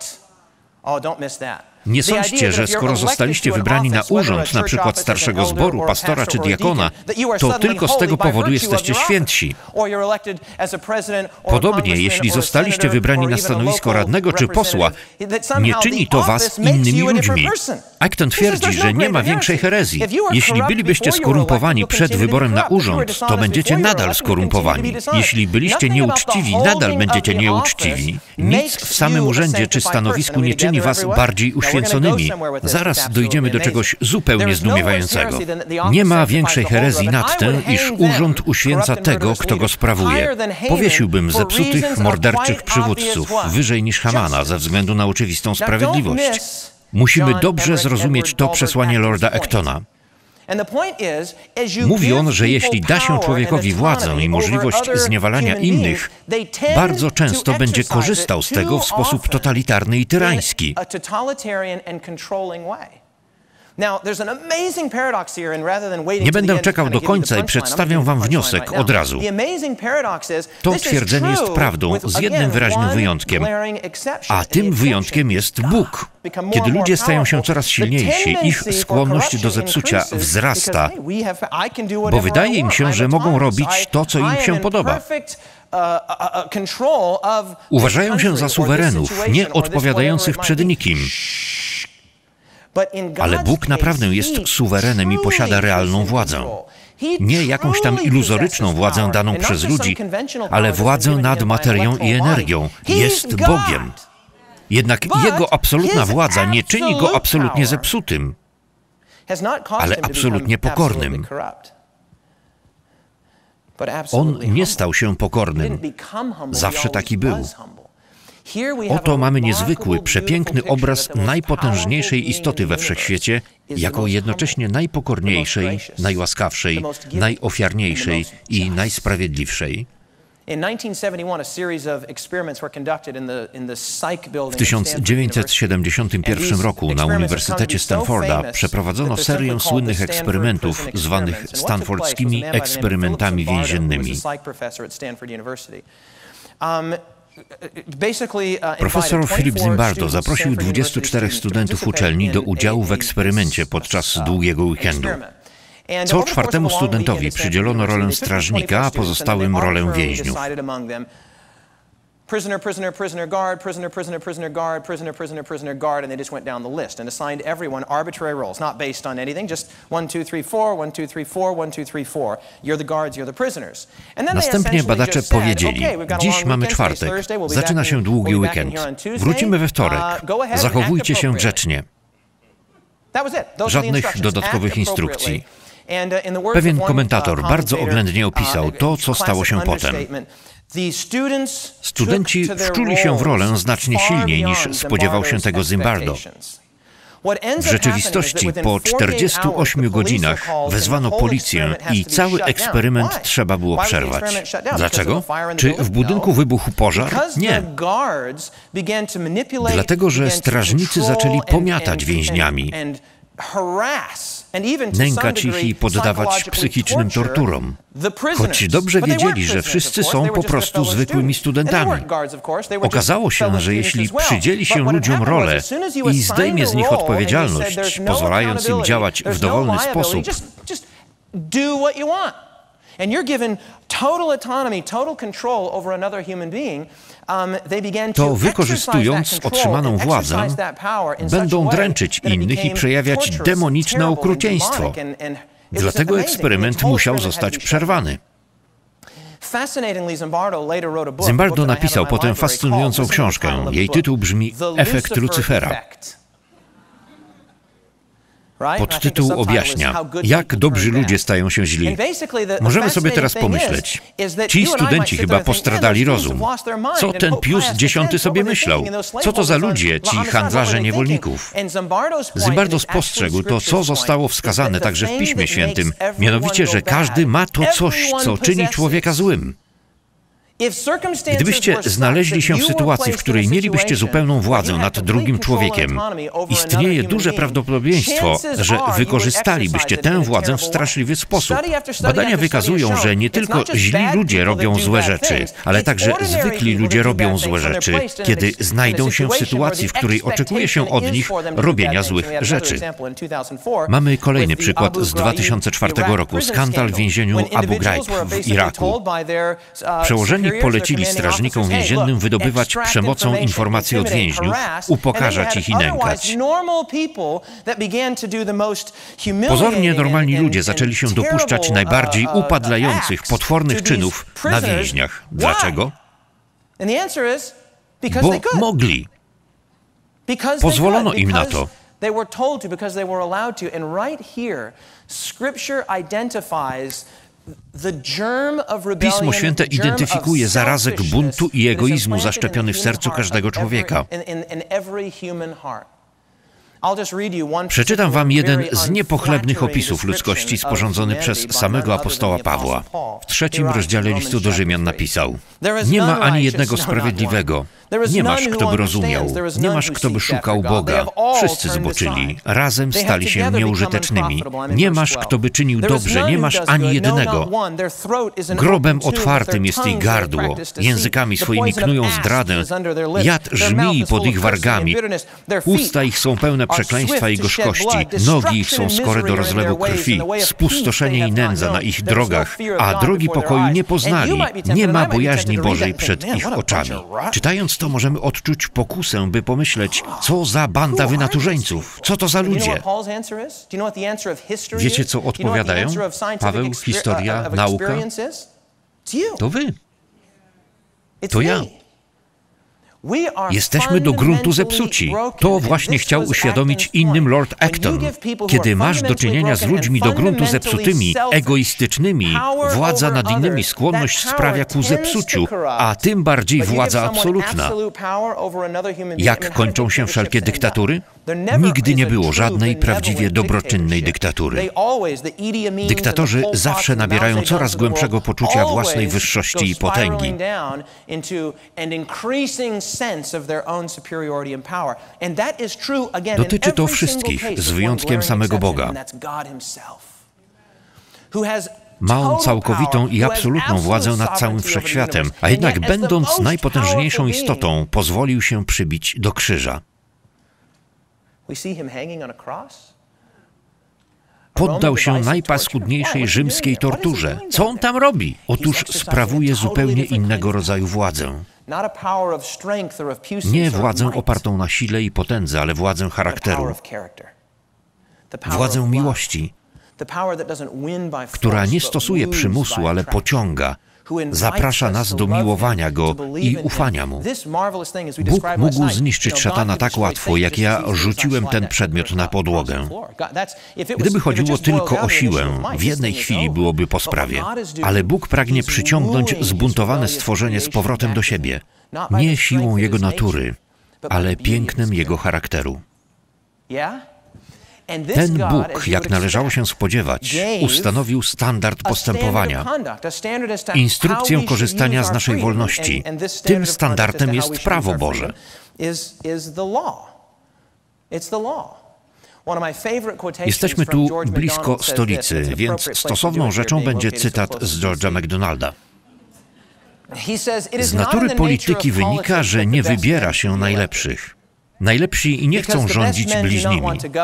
Nie sądźcie, że skoro zostaliście wybrani na urząd, na przykład starszego zboru, pastora czy diakona, to tylko z tego powodu jesteście świętsi. Podobnie, jeśli zostaliście wybrani na stanowisko radnego czy posła, nie czyni to was innymi ludźmi. Acton twierdzi, że nie ma większej herezji. Jeśli bylibyście skorumpowani przed wyborem na urząd, to będziecie nadal skorumpowani. Jeśli byliście nieuczciwi, nadal będziecie nieuczciwi. Nic w samym urzędzie czy stanowisku nie czyni was bardziej uświęconymi. Zaraz dojdziemy do czegoś zupełnie zdumiewającego. Nie ma większej herezji nad tym, iż urząd uświęca tego, kto go sprawuje. Powiesiłbym zepsutych, morderczych przywódców wyżej niż Hamana ze względu na oczywistą sprawiedliwość. Musimy dobrze zrozumieć to przesłanie Lorda Actona. Mówi on, że jeśli da się człowiekowi władzę i możliwość zniewalania innych, bardzo często będzie korzystał z tego w sposób totalitarny i tyrański. Nie będę czekał do końca i przedstawię wam wniosek od razu. To twierdzenie jest prawdą z jednym wyraźnym wyjątkiem, a tym wyjątkiem jest Bóg. Kiedy ludzie stają się coraz silniejsi, ich skłonność do zepsucia wzrasta, bo wydaje im się, że mogą robić to, co im się podoba. Uważają się za suwerenów, nie odpowiadających przed nikim. Ale Bóg naprawdę jest suwerenem i posiada realną władzę. Nie jakąś tam iluzoryczną władzę daną przez ludzi, ale władzę nad materią i energią. Jest Bogiem. Jednak Jego absolutna władza nie czyni Go absolutnie zepsutym, ale absolutnie pokornym. On nie stał się pokornym. Zawsze taki był. Oto mamy niezwykły, przepiękny obraz najpotężniejszej istoty we wszechświecie, jako jednocześnie najpokorniejszej, najłaskawszej, najofiarniejszej i najsprawiedliwszej. W 1971 roku na Uniwersytecie Stanforda przeprowadzono serię słynnych eksperymentów zwanych stanfordskimi eksperymentami więziennymi. Profesor Philip Zimbardo zaprosił 24 studentów uczelni do udziału w eksperymencie podczas długiego weekendu. Co czwartemu studentowi przydzielono rolę strażnika, a pozostałym rolę więźniów. Prisoner, prisoner, prisoner, guard, prisoner, prisoner, prisoner, guard, prisoner, prisoner, prisoner, guard, and they just went down the list and assigned everyone arbitrary roles, not based on anything, just 1, 2, 3, 4, 1, 2, 3, 4, 1, 2, 3, 4. You're the guards, you're the prisoners. Następnie badacze powiedzieli, dziś mamy czwartek, zaczyna się długi weekend, wrócimy we wtorek, zachowujcie się grzecznie. Żadnych dodatkowych instrukcji. Pewien komentator bardzo oględnie opisał to, co stało się potem. Studenci wczuli się w rolę znacznie silniej niż spodziewał się tego Zimbardo. W rzeczywistości po 48 godzinach wezwano policję i cały eksperyment trzeba było przerwać. Dlaczego? Czy w budynku wybuchł pożar? Nie. Dlatego, że strażnicy zaczęli pomiatać więźniami, nękać ich i poddawać psychicznym torturom. Choć dobrze wiedzieli, że wszyscy są po prostu zwykłymi studentami. Okazało się, że jeśli przydzieli się ludziom rolę i zdejmie z nich odpowiedzialność, pozwalając im działać w dowolny sposób, to wykorzystując otrzymaną władzę, będą dręczyć innych i przejawiać demoniczne okrucieństwo. Dlatego eksperyment musiał zostać przerwany. Zimbardo napisał potem fascynującą książkę. Jej tytuł brzmi Efekt Lucyfera. Podtytuł objaśnia, jak dobrzy ludzie stają się źli. Możemy sobie teraz pomyśleć, ci studenci chyba postradali rozum. Co ten Pius X sobie myślał? Co to za ludzie, ci handlarze niewolników? Zimbardo spostrzegł to, co zostało wskazane także w Piśmie Świętym, mianowicie, że każdy ma to coś, co czyni człowieka złym. Gdybyście znaleźli się w sytuacji, w której mielibyście zupełną władzę nad drugim człowiekiem, istnieje duże prawdopodobieństwo, że wykorzystalibyście tę władzę w straszliwy sposób. Badania wykazują, że nie tylko źli ludzie robią złe rzeczy, ale także zwykli ludzie robią złe rzeczy, kiedy znajdą się w sytuacji, w której oczekuje się od nich robienia złych rzeczy. Mamy kolejny przykład z 2004 roku, skandal w więzieniu Abu Ghraib w Iraku. Przełożeni polecili strażnikom więziennym wydobywać przemocą informacje od więźniów, upokarzać ich i nękać. Pozornie normalni ludzie zaczęli się dopuszczać najbardziej upadlających, potwornych czynów na więźniach. Dlaczego? Bo mogli. Pozwolono im na to. Pismo Święte identyfikuje zarazek buntu i egoizmu zaszczepiony w sercu każdego człowieka. Przeczytam wam jeden z niepochlebnych opisów ludzkości sporządzony przez samego apostoła Pawła. W 3 rozdziale listu do Rzymian napisał: nie ma ani jednego sprawiedliwego, nie masz, kto by rozumiał, nie masz, kto by szukał Boga. Wszyscy zboczyli, razem stali się nieużytecznymi. Nie masz, kto by czynił dobrze, nie masz ani jednego. Grobem otwartym jest ich gardło, językami swoimi knują zdradę, jad żmii pod ich wargami, usta ich są pełne przekleństwa i gorzkości, nogi ich są skore do rozlewu krwi, spustoszenie i nędza na ich drogach, a drogi pokoju nie poznali. Nie ma bojaźni Bożej przed ich oczami. Czytając to możemy odczuć pokusę, by pomyśleć, co za banda wynaturzeńców, co to za ludzie. Wiecie, co odpowiadają? Paweł, historia, nauka? To wy. To ja. Jesteśmy do gruntu zepsuci. To właśnie chciał uświadomić innym Lord Acton. Kiedy masz do czynienia z ludźmi do gruntu zepsutymi, egoistycznymi, władza nad innymi skłonność sprawia ku zepsuciu, a tym bardziej władza absolutna. Jak kończą się wszelkie dyktatury? Nigdy nie było żadnej prawdziwie dobroczynnej dyktatury. Dyktatorzy zawsze nabierają coraz głębszego poczucia własnej wyższości i potęgi. Dotyczy to wszystkich, z wyjątkiem samego Boga. Ma on całkowitą i absolutną władzę nad całym wszechświatem, a jednak będąc najpotężniejszą istotą, pozwolił się przybić do krzyża. Poddał się najpaskudniejszej rzymskiej torturze. Co on tam robi? Otóż sprawuje zupełnie innego rodzaju władzę. Nie władzę opartą na sile i potędze, ale władzę charakteru. Władzę miłości, która nie stosuje przymusu, ale pociąga. Zaprasza nas do miłowania Go i ufania Mu. Bóg mógł zniszczyć szatana tak łatwo, jak ja rzuciłem ten przedmiot na podłogę. Gdyby chodziło tylko o siłę, w jednej chwili byłoby po sprawie. Ale Bóg pragnie przyciągnąć zbuntowane stworzenie z powrotem do siebie. Nie siłą Jego natury, ale pięknem Jego charakteru. Ten Bóg, jak należało się spodziewać, ustanowił standard postępowania, instrukcję korzystania z naszej wolności. Tym standardem jest prawo Boże. Jesteśmy tu blisko stolicy, więc stosowną rzeczą będzie cytat z George'a MacDonalda. Z natury polityki wynika, że nie wybiera się najlepszych. Najlepsi nie chcą rządzić bliźnimi.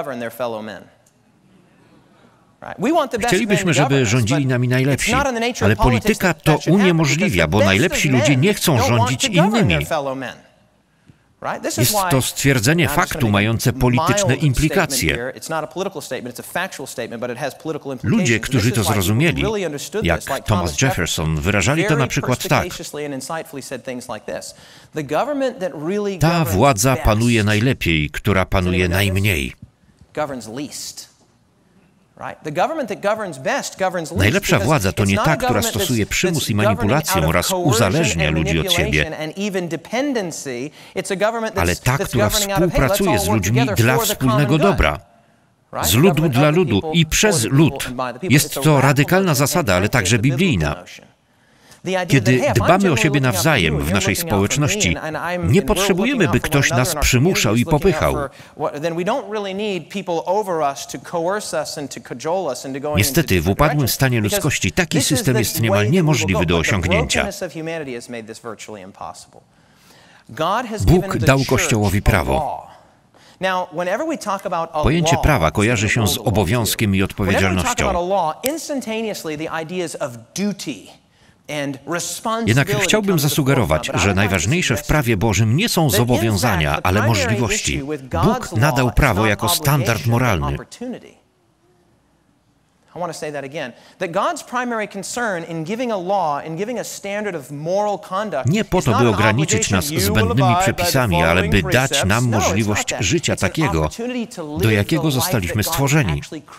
Chcielibyśmy, żeby rządzili nami najlepsi, ale polityka to uniemożliwia, bo najlepsi ludzie nie chcą rządzić innymi. Jest to stwierdzenie faktu mające polityczne implikacje. Ludzie, którzy to zrozumieli, jak Thomas Jefferson, wyrażali to na przykład tak: ta władza panuje najlepiej, która panuje najmniej. Najlepsza władza to nie ta, która stosuje przymus i manipulację oraz uzależnia ludzi od siebie, ale ta, która współpracuje z ludźmi dla wspólnego dobra. Z ludu dla ludu i przez lud. Jest to radykalna zasada, ale także biblijna. Kiedy dbamy o siebie nawzajem w naszej społeczności, nie potrzebujemy, by ktoś nas przymuszał i popychał. Niestety, w upadłym stanie ludzkości taki system jest niemal niemożliwy do osiągnięcia. Bóg dał Kościołowi prawo. Pojęcie prawa kojarzy się z obowiązkiem i odpowiedzialnością. Jednak chciałbym zasugerować, że najważniejsze w prawie Bożym nie są zobowiązania, ale możliwości. Bóg nadał prawo jako standard moralny. Nie po to, by ograniczyć nas zbędnymi przepisami, ale by dać nam możliwość życia takiego, do jakiego zostaliśmy stworzeni.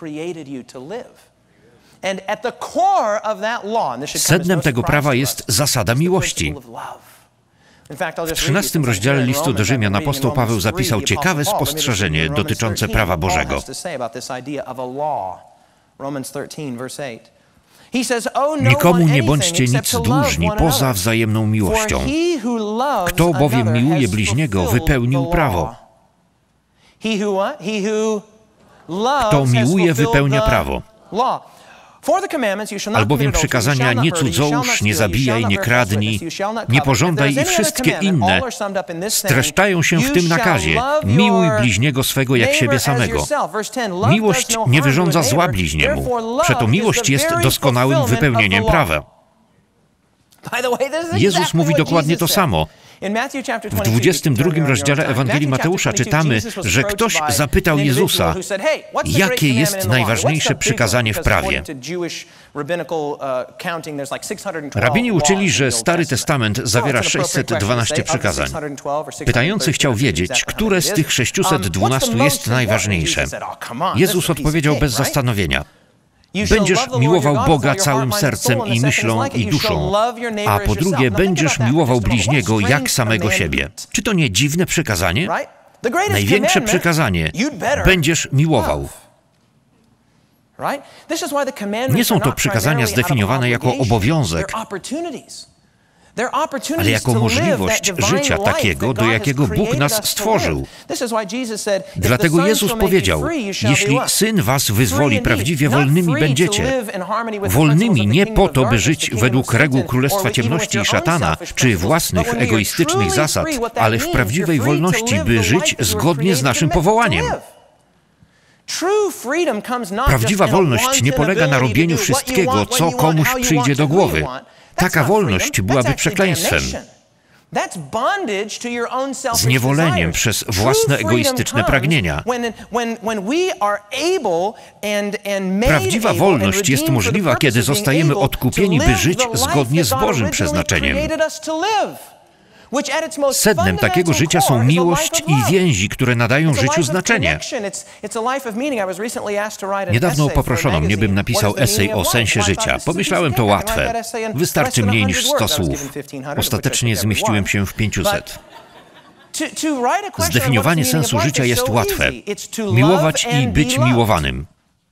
Sednem tego prawa jest zasada miłości. W 13 rozdziale listu do Rzymian apostoł Paweł zapisał ciekawe spostrzeżenie dotyczące prawa Bożego. Nikomu nie bądźcie nic dłużni poza wzajemną miłością. Kto bowiem miłuje bliźniego, wypełnił prawo. Kto miłuje, wypełnia prawo. Albowiem przykazania nie cudzołóż, nie zabijaj, nie kradnij, nie pożądaj i wszystkie inne streszczają się w tym nakazie: miłuj bliźniego swego jak siebie samego. Miłość nie wyrządza zła bliźniemu, przeto miłość jest doskonałym wypełnieniem prawa. Jezus mówi dokładnie to samo. W 22 rozdziale Ewangelii Mateusza czytamy, że ktoś zapytał Jezusa, jakie jest najważniejsze przykazanie w prawie. Rabini uczyli, że Stary Testament zawiera 612 przykazań. Pytający chciał wiedzieć, które z tych 612 jest najważniejsze. Jezus odpowiedział bez zastanowienia: będziesz miłował Boga całym sercem i myślą i duszą, a po drugie będziesz miłował bliźniego jak samego siebie. Czy to nie dziwne przykazanie? Największe przykazanie: będziesz miłował. Nie są to przykazania zdefiniowane jako obowiązek, ale jako możliwość życia takiego, do jakiego Bóg nas stworzył. Dlatego Jezus powiedział: jeśli Syn was wyzwoli, prawdziwie wolnymi będziecie. Wolnymi nie po to, by żyć według reguł Królestwa Ciemności i szatana, czy własnych egoistycznych zasad, ale w prawdziwej wolności, by żyć zgodnie z naszym powołaniem. Prawdziwa wolność nie polega na robieniu wszystkiego, co komuś przyjdzie do głowy. Taka wolność byłaby przekleństwem, zniewoleniem przez własne egoistyczne pragnienia. Prawdziwa wolność jest możliwa, kiedy zostajemy odkupieni, by żyć zgodnie z Bożym przeznaczeniem. Sednem takiego życia są miłość i więzi, które nadają życiu znaczenie. Niedawno poproszono mnie, bym napisał esej o sensie życia. Pomyślałem, to łatwe. Wystarczy mniej niż 100 słów. Ostatecznie zmieściłem się w 500. Zdefiniowanie sensu życia jest łatwe. Miłować i być miłowanym.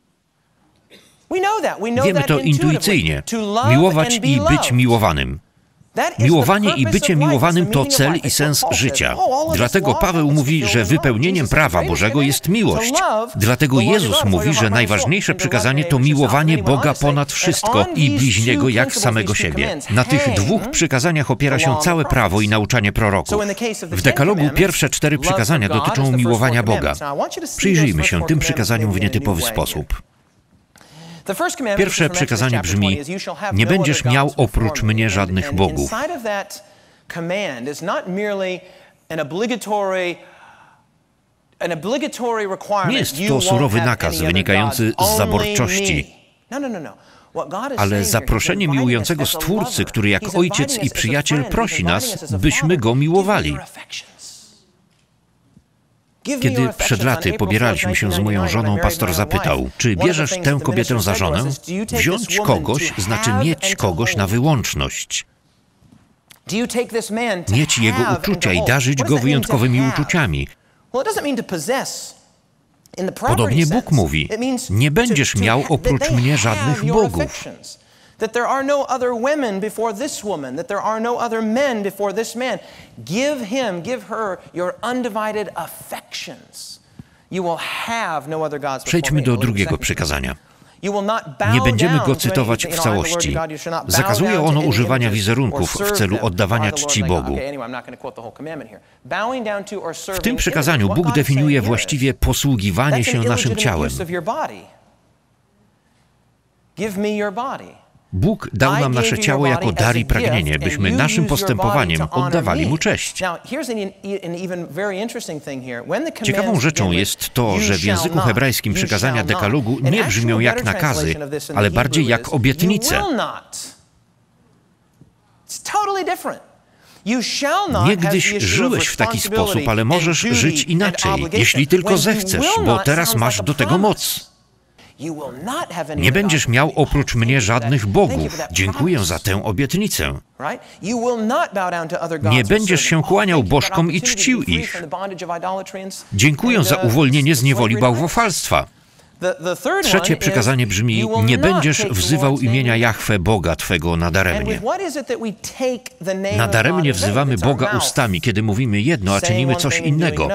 Wiemy to intuicyjnie. Miłować i być miłowanym. Miłowanie i bycie miłowanym to cel i sens życia. Dlatego Paweł mówi, że wypełnieniem prawa Bożego jest miłość. Dlatego Jezus mówi, że najważniejsze przykazanie to miłowanie Boga ponad wszystko i bliźniego jak samego siebie. Na tych dwóch przykazaniach opiera się całe prawo i nauczanie proroków. W dekalogu pierwsze 4 przykazania dotyczą miłowania Boga. Przyjrzyjmy się tym przykazaniom w nietypowy sposób. Pierwsze przykazanie brzmi: nie będziesz miał oprócz mnie żadnych bogów. Nie jest to surowy nakaz wynikający z zaborczości, ale zaproszenie miłującego Stwórcy, który jak ojciec i przyjaciel prosi nas, byśmy Go miłowali. Kiedy przed laty pobieraliśmy się z moją żoną, pastor zapytał, czy bierzesz tę kobietę za żonę? Wziąć kogoś znaczy mieć kogoś na wyłączność. Mieć jego uczucia i darzyć go wyjątkowymi uczuciami. Podobnie Bóg mówi, nie będziesz miał oprócz mnie żadnych bogów. That there are no other women before this woman, that there are no other men before this man. Give him, give her your undivided affections. You will have no other gods before me. Przejdźmy do drugiego przykazania. Nie będziemy go cytować w całości. Zakazuje ono używania wizerunków w celu oddawania czci Bogu. W tym przykazaniu Bóg definiuje właściwie posługiwanie się naszym ciałem. Bóg dał nam nasze ciało jako dar i pragnienie, byśmy naszym postępowaniem oddawali Mu cześć. Ciekawą rzeczą jest to, że w języku hebrajskim przykazania dekalogu nie brzmią jak nakazy, ale bardziej jak obietnice. Niegdyś żyłeś w taki sposób, ale możesz żyć inaczej, jeśli tylko zechcesz, bo teraz masz do tego moc. Nie będziesz miał oprócz mnie żadnych bogów. Dziękuję za tę obietnicę. Nie będziesz się kłaniał bożkom i czcił ich. Dziękuję za uwolnienie z niewoli bałwochwalstwa. Trzecie przykazanie brzmi, nie będziesz wzywał imienia Jahwe, Boga Twego, nadaremnie. Nadaremnie wzywamy Boga ustami, kiedy mówimy jedno, a czynimy coś innego.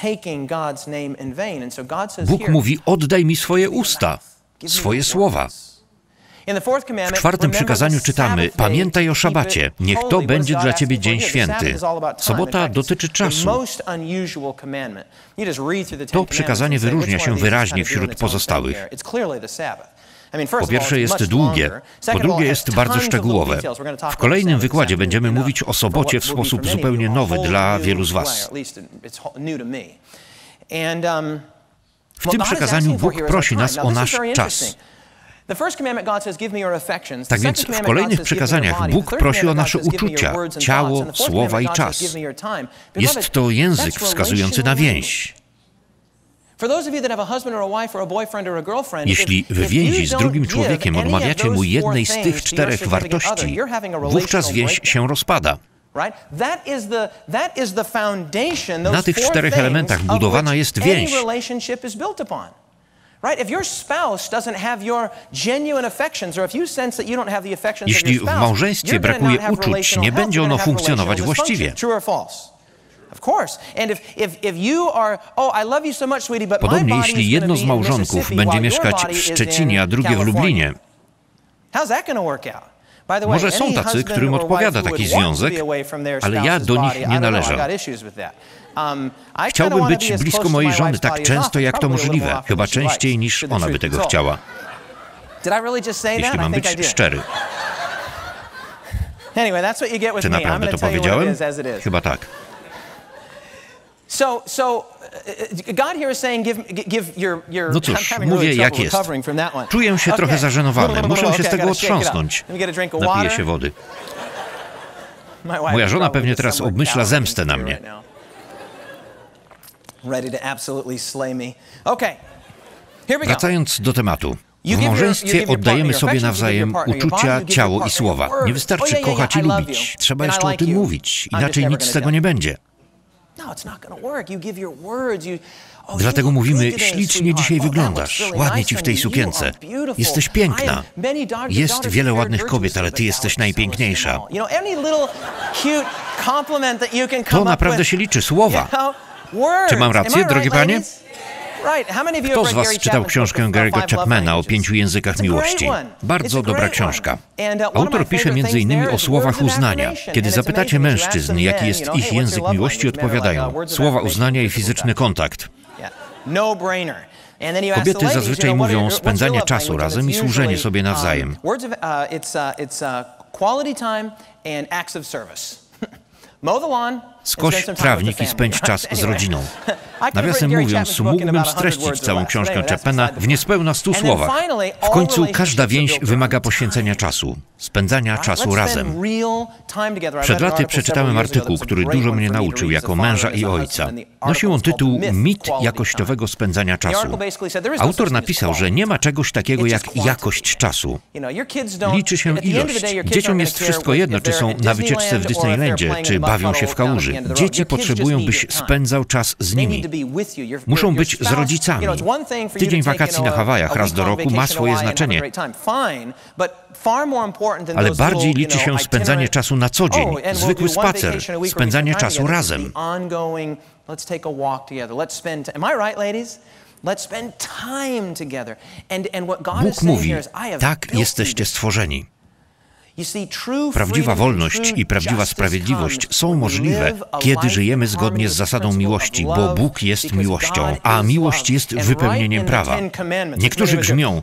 Bóg mówi, oddaj mi swoje usta, swoje słowa. W czwartym przykazaniu czytamy, pamiętaj o szabacie, niech to będzie dla ciebie dzień święty. Sobota dotyczy czasu. To przykazanie wyróżnia się wyraźnie wśród pozostałych. Po pierwsze jest długie, po drugie jest bardzo szczegółowe. W kolejnym wykładzie będziemy mówić o sobocie w sposób zupełnie nowy dla wielu z was. W tym przykazaniu Bóg prosi nas o nasz czas. Tak więc w kolejnych przykazaniach Bóg prosi o nasze uczucia, ciało, słowa i czas. Jest to język wskazujący na więź. Jeśli w więzi z drugim człowiekiem odmawiacie mu jednej z tych czterech wartości, wówczas więź się rozpada. Na tych czterech elementach budowana jest więź. Jeśli w małżeństwie brakuje uczuć, nie będzie ono funkcjonować właściwie. Podobnie, jeśli jedno z małżonków będzie mieszkać w Szczecinie, a drugie w Lublinie, może są tacy, którym odpowiada taki związek, ale ja do nich nie należę. Chciałbym być blisko mojej żony tak często, jak to możliwe, chyba częściej niż ona by tego chciała. Jeśli mam być szczery. Czy naprawdę to powiedziałem? Chyba tak. No cóż, mówię jak jest. Czuję się trochę zażenowany. Muszę się z tego otrząsnąć. Napiję się wody. Moja żona pewnie teraz obmyśla zemstę na mnie. Wracając do tematu. W małżeństwie oddajemy sobie nawzajem uczucia, ciało i słowa. Nie wystarczy kochać i lubić. Trzeba jeszcze o tym mówić. Inaczej nic z tego nie będzie. Dlatego mówimy, ślicznie dzisiaj wyglądasz, ładnie ci w tej sukience. Jesteś piękna. Jest wiele ładnych kobiet, ale ty jesteś najpiękniejsza. To naprawdę się liczy, słowa. Czy mam rację, drogie panie? Kto z was czytał książkę Gary'ego Chapmana o 5 językach miłości? Bardzo dobra książka. Autor pisze m.in. o słowach uznania. Kiedy zapytacie mężczyzn, jaki jest ich język miłości, odpowiadają słowa uznania i fizyczny kontakt. Kobiety zazwyczaj mówią spędzanie czasu razem i służenie sobie nawzajem. Skoś trawnik i spędź czas z rodziną. Nawiasem mówiąc, mógłbym streścić całą książkę Chapmana w niespełna 100 słowach. W końcu każda więź wymaga poświęcenia czasu, spędzania czasu razem. Przed laty przeczytałem artykuł, który dużo mnie nauczył jako męża i ojca. Nosił on tytuł Mit jakościowego spędzania czasu. Autor napisał, że nie ma czegoś takiego jak jakość czasu. Liczy się ilość. Dzieciom jest wszystko jedno, czy są na wycieczce w Disneylandzie, czy bawią się w kałuży. Dzieci potrzebują, byś spędzał czas z nimi. Muszą być z rodzicami. Tydzień wakacji na Hawajach raz do roku ma swoje znaczenie. Ale bardziej liczy się spędzanie czasu na co dzień, zwykły spacer, spędzanie czasu razem. Bóg mówi, tak jesteście stworzeni. Prawdziwa wolność i prawdziwa sprawiedliwość są możliwe, kiedy żyjemy zgodnie z zasadą miłości, bo Bóg jest miłością, a miłość jest wypełnieniem prawa. Niektórzy grzmią: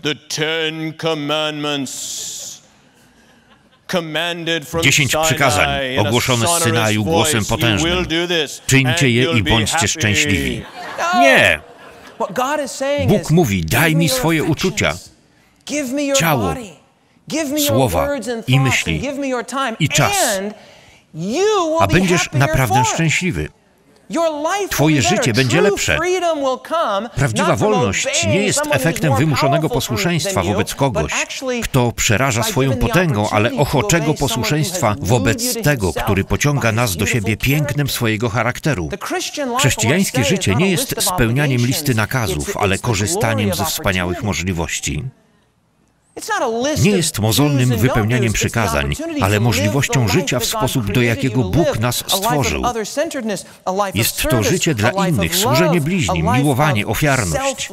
10 przykazań ogłoszone z Synaju głosem potężnym. Czyńcie je i bądźcie szczęśliwi. Nie! Bóg mówi, daj mi swoje uczucia, ciało, słowa i myśli i czas, a będziesz naprawdę szczęśliwy. Twoje życie będzie lepsze. Prawdziwa wolność nie jest efektem wymuszonego posłuszeństwa wobec kogoś, kto przeraża swoją potęgą, ale ochoczego posłuszeństwa wobec tego, który pociąga nas do siebie pięknem swojego charakteru. Chrześcijańskie życie nie jest spełnianiem listy nakazów, ale korzystaniem ze wspaniałych możliwości. Nie jest mozolnym wypełnianiem przykazań, ale możliwością życia w sposób, do jakiego Bóg nas stworzył. Jest to życie dla innych, służenie bliźnim, miłowanie, ofiarność.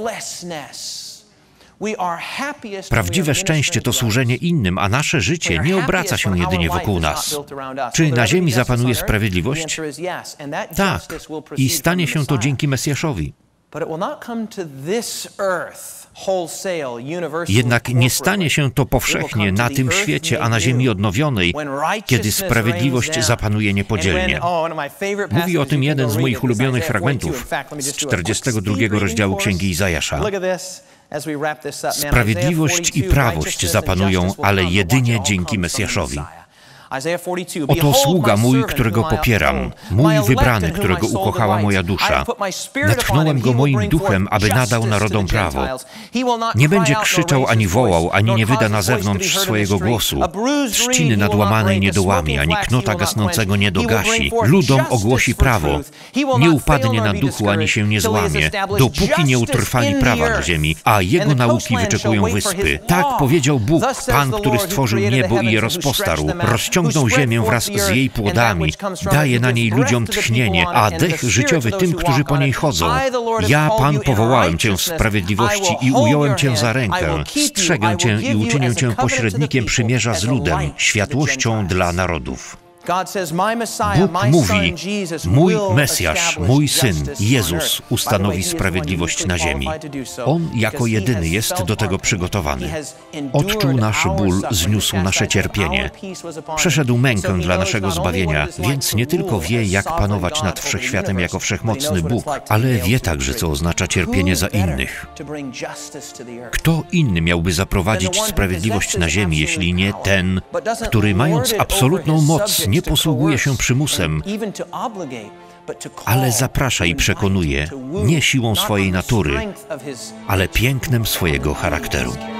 Prawdziwe szczęście to służenie innym, a nasze życie nie obraca się jedynie wokół nas. Czy na ziemi zapanuje sprawiedliwość? Tak. I stanie się to dzięki Mesjaszowi. Jednak nie stanie się to powszechnie na tym świecie, a na ziemi odnowionej, kiedy sprawiedliwość zapanuje niepodzielnie. Mówi o tym jeden z moich ulubionych fragmentów z 42 rozdziału Księgi Izajasza. Sprawiedliwość i prawość zapanują, ale jedynie dzięki Mesjaszowi. Oto sługa mój, którego popieram, mój wybrany, którego ukochała moja dusza. Natchnąłem go moim duchem, aby nadał narodom prawo. Nie będzie krzyczał ani wołał, ani nie wyda na zewnątrz swojego głosu. Trzciny nadłamanej nie dołamie, ani knota gasnącego nie dogasi. Ludom ogłosi prawo. Nie upadnie na duchu, ani się nie złamie, dopóki nie utrwali prawa na ziemi, a jego nauki wyczekują wyspy. Tak powiedział Bóg, Pan, który stworzył niebo i je rozpostarł. Rozciągnął ziemię wraz z jej płodami, daje na niej ludziom tchnienie, a dech życiowy tym, którzy po niej chodzą. Ja, Pan, powołałem Cię w sprawiedliwości i ująłem Cię za rękę. Strzegę Cię i uczynię Cię pośrednikiem przymierza z ludem, światłością dla narodów. Bóg mówi, mój Mesjasz, mój Syn, Jezus, ustanowi sprawiedliwość na ziemi. On jako jedyny jest do tego przygotowany. Odczuł nasz ból, zniósł nasze cierpienie. Przeszedł mękę dla naszego zbawienia, więc nie tylko wie, jak panować nad wszechświatem jako wszechmocny Bóg, ale wie także, co oznacza cierpienie za innych. Kto inny miałby zaprowadzić sprawiedliwość na ziemi, jeśli nie ten, który mając absolutną moc, nie posługuje się przymusem, ale zaprasza i przekonuje nie siłą swojej natury, ale pięknem swojego charakteru.